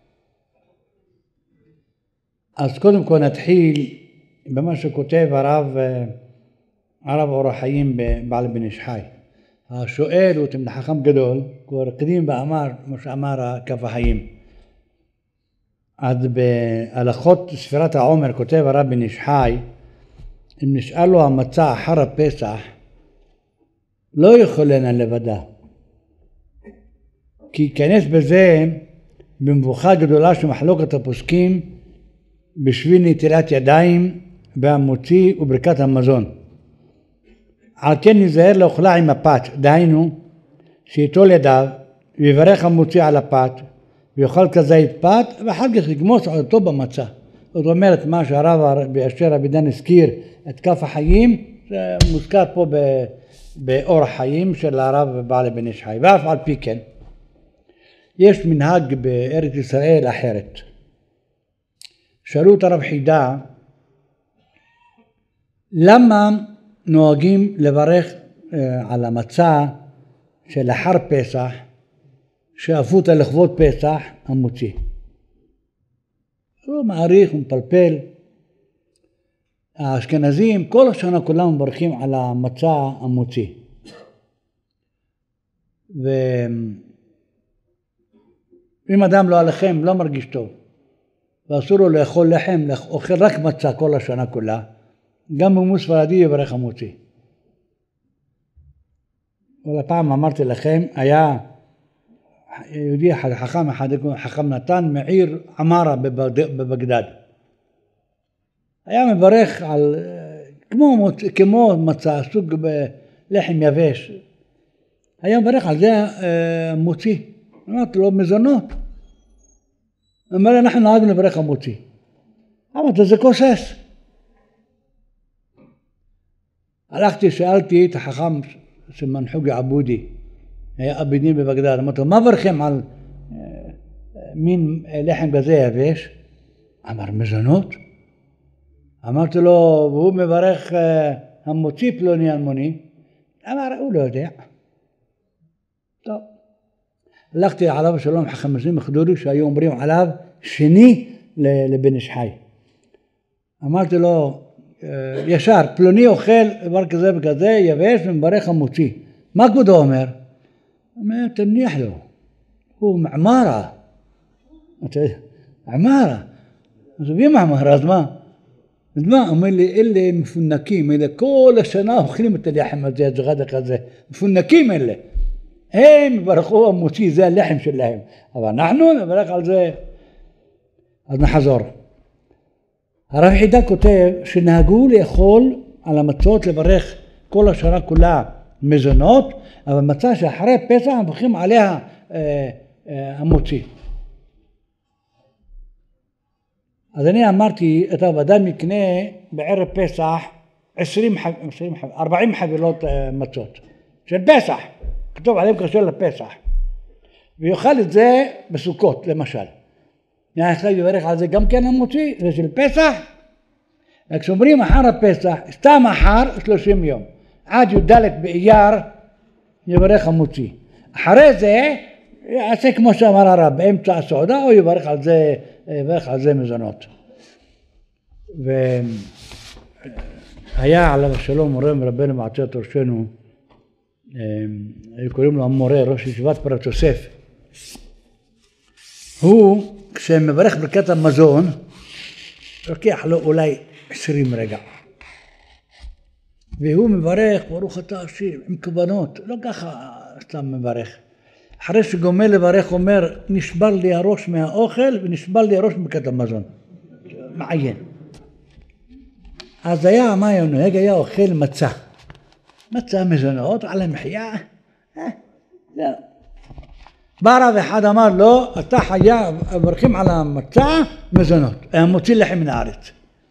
אז קודם כל נתחיל במה שכותב הרב אור החיים בעל בן איש חי. השואל הוא תלמיד חכם גדול, כבר קדים ואמר כמו שאמר כף החיים. אז בהלכות ספירת העומר כותב הרב בן איש חי, אם נשאל לו המצה אחר הפסח לא יכולנה לבדה, כי ייכנס בזה במבוכה גדולה של מחלוקת הפוסקים בשביל נטילת ידיים והמוציא וברכת המזון. על כן נזהר לאוכלה עם הפת, דהיינו שיטול ידיו ויברך המוציא על הפת ויאכל כזית פת ואחר כך יגמוס אותו במצה. זאת אומרת מה שהרב אשר אבידן הזכיר את כף החיים, זה מוזכר פה באור החיים של הרב בעל בן איש חי. ואף על פי כן יש מנהג בארץ ישראל אחרת. שאלו את הרב חידה למה נוהגים לברך על המצה שלאחר פסח שאפו אותה לכבוד פסח המוציא. הוא מעריך ומפלפל. האשכנזים כל השנה כולם מברכים על המצה המוציא. ואם אדם לא הלחם לא מרגיש טוב, ואסור לו לאכול לחם, אוכל רק מצה כל השנה כולה, גם במוס ספרדי יברך המוציא. אבל הפעם אמרתי לכם, היה יהודי אחד, חכם נתן מעיר עמרה בבגדד. היה מברך על, כמו מצה, סוג בלחם יבש. היה מברך על זה מוציא. אמרתי לו, מזונות. אמר, אנחנו נהגנו לברך המוציא. אמרתי, זה כוסס. הלכתי, שאלתי את החכם שמנחוג עבודי, היה אבידים בבגדד. אמרתי לו, מה ברכם על מין לחם כזה יבש? אמר, מזונות. אמרתי לו, והוא מברך המוציא פלוני אלמוני. אמר, הוא לא יודע. טוב. הלכתי עליו שלום חכם מסים מחדורי שהיו אומרים עליו שני לבן איש חי. אמרתי לו, ישר, פלוני אוכל דבר כזה וכזה יבש ומברך המוציא. מה כבודו אומר? אומר, תניח לו. הוא מעמרה. עמרה. אז מי מעמרה? אז מה? אז מה? אומר לי, אלה מפונקים, אלה כל השנה אוכלים את הלחם הזה, את זגדק הזה. מפונקים אלה. הם ברכו המוציא, זה הלחם שלהם. אבל אנחנו נברך על זה. אז נחזור. הרב חידה כותב שנהגו לאכול על המצות לברך כל השנה כולה מזונות, אבל מצה שאחרי פסח מברכים עליה המוציא. אז אני אמרתי, טוב, אדם יקנה בערב פסח 40 חבילות מצות של פסח, כתוב עליהם קשר לפסח, ויאכל את זה בסוכות למשל. עכשיו יברך על זה גם כן המוציא, זה של פסח. כשאומרים אחר הפסח, סתם אחר 30 יום, עד י"ד באייר יברך המוציא. אחרי זה יעשה כמו שאמר הרב, באמצע הסעודה, או יברך על זה מזונות. והיה עליו השלום מורה מרבנו מעצרת ראשנו, היו קוראים לו המורה, ראש ישיבת פרת יוסף. הוא, כשמברך ברכת המזון, לוקח לו אולי 20 רגע. והוא מברך, ברוך אתה השם, עם כוונות, לא ככה סתם מברך. אחרי שגומר לברך אומר, נשבר לי הראש מהאוכל ונשבר לי הראש מברכת המזון. מעיין. אז היה, מה היה נוהג? היה אוכל מצה. מצה מזונות על המחיה. לא. בא רב אחד אמר לו, אתה חייב, מברכים על המצה מזונות. היה מוציא לחם מן הארץ.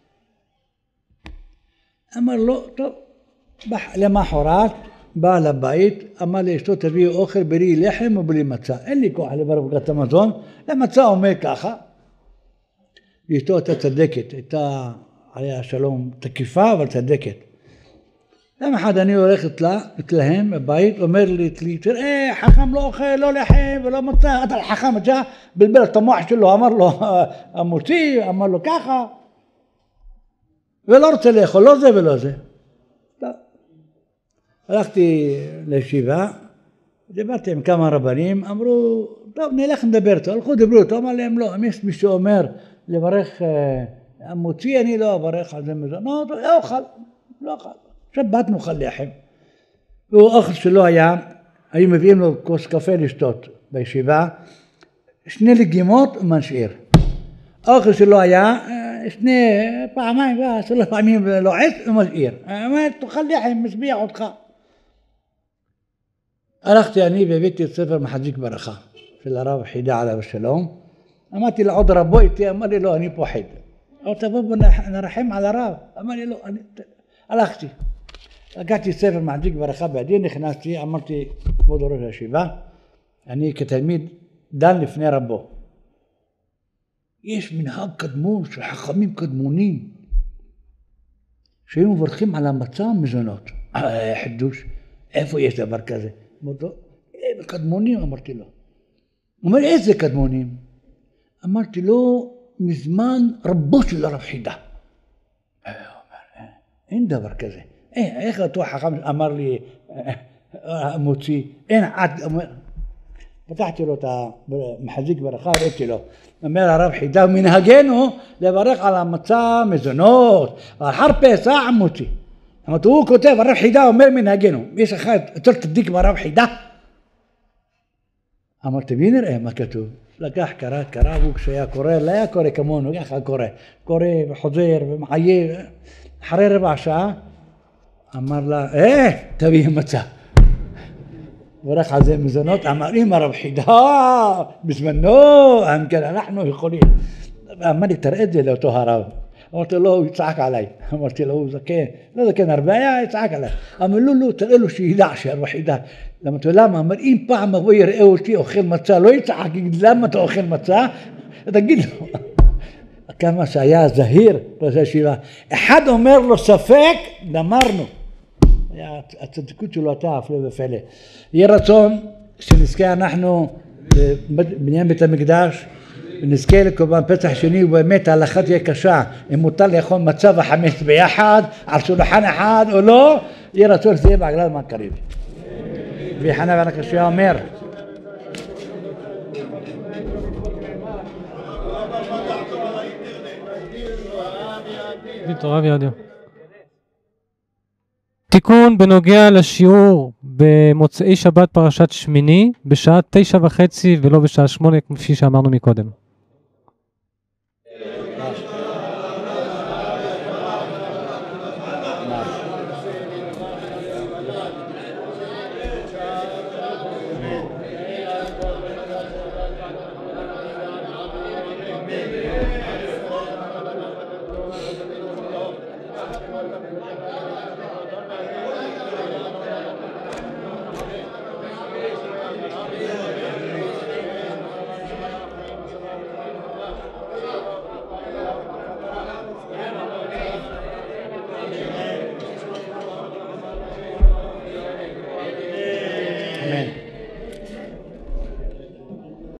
אמר לו, טוב, למחרת בא לבית, אמר לאשתו תביאי אוכל בלי לחם ובלי מצה. אין לי כוח לברך ברכת המזון, למצה אומר ככה. ואשתו הייתה צדקת, הייתה עליה שלום תקיפה אבל צדקת. יום אחד אני הולכת אצלהם בבית, אומר לי, תראה, חכם לא אוכל, לא לחם ולא מצה, אתה חכם, אתה בלבל את המוח שלו, אמר לו המוציא, אמר לו ככה, ולא רוצה לאכול, לא זה ולא זה. טוב. הלכתי לישיבה, דיברתי עם כמה רבנים, אמרו, טוב, נלך נדבר איתו, הלכו דיברו איתו, אמר להם לא, אם יש מישהו אומר לברך המוציא, אני לא אברך על זה מזונות, לא אוכל, לא אוכל. שבת נאכל לחם. והוא אוכל שלו היה, היו מביאים לו כוס קפה לשתות בישיבה, 2 לגימות ומשאיר. אוכל שלו היה, 2 פעמיים, 3 פעמים לועץ ומשאיר. אמרת, תאכל לחם, משביע אותך. הלכתי אני והבאתי את ספר מחזיק ברכה, של הרב חידה עליו השלום. אמרתי לעוד רבו איתי, אמר לי לא, אני פוחד. אמרתי, בוא נרחם על הרב. אמר לי לא, הלכתי. לקחתי ספר מחזיק ברכה בידי, נכנסתי, אמרתי, כבוד ראש הישיבה, אני כתלמיד דן לפני רבו. יש מנהג קדמון של חכמים קדמונים, שהיו מברכים על המצה מזונות. חידוש, איפה יש דבר כזה? אמרתי לו, קדמונים, אמרתי לו. הוא אומר, איזה קדמונים? אמרתי לו, מזמן רבו של הרב חידה. אין דבר כזה. איך אותו חכם אמר לי, מוציא, אין עד, פתחתי לו את המחזיק ברכה, ראיתי לו, אומר הרב חידה, מנהגנו לברך על המצה מזונות, אחר פסח מוציא. אמרתי, הוא כותב, הרב חידה אומר מנהגנו, יש אחד יותר צדיק ברב חידה? אמרתי, בי נראה מה כתוב. לקח, קרא, והוא כשהיה קורא, לא היה קורא כמונו, ככה קורא וחוזר ומעייב. אחרי רבע שעה, אמר לה, תביא מצה. ברך על זה מזונות, אמר, אם הרב חידה, בזמנו, כן, אנחנו יכולים. אמר לי, תראה את זה לאותו הרב. אמרתי לו, הוא יצעק עליי. אמרתי לו, הוא זקן, לא זקן הרבה, היה יצעק עליי. אמר לו, לא, תראה לו שידע שהרב חידה. אמרתי לו, למה? אמר, אם פעם הוא יראה אותי אוכל מצה, לא יצעק, יגיד, למה אתה אוכל מצה? תגיד לו. כמה שהיה זהיר, אחד אומר לו ספק, גמרנו. הצדקות שלו הייתה הפלא ופלא. יהיה רצון שנזכה אנחנו בבניין בית המקדש, ונזכה לקורבן פסח שני, ובאמת ההלכה תהיה קשה, אם מותר לאכול מצה וחמץ ביחד, על שולחן אחד או לא, יהיה רצון שזה יהיה בעגלת מהקריב. ויחנה בן הקשיא אומר, תורה וידיו. תיקון בנוגע לשיעור במוצאי שבת פרשת שמיני בשעה 9:30 ולא בשעה 8 כפי שאמרנו מקודם.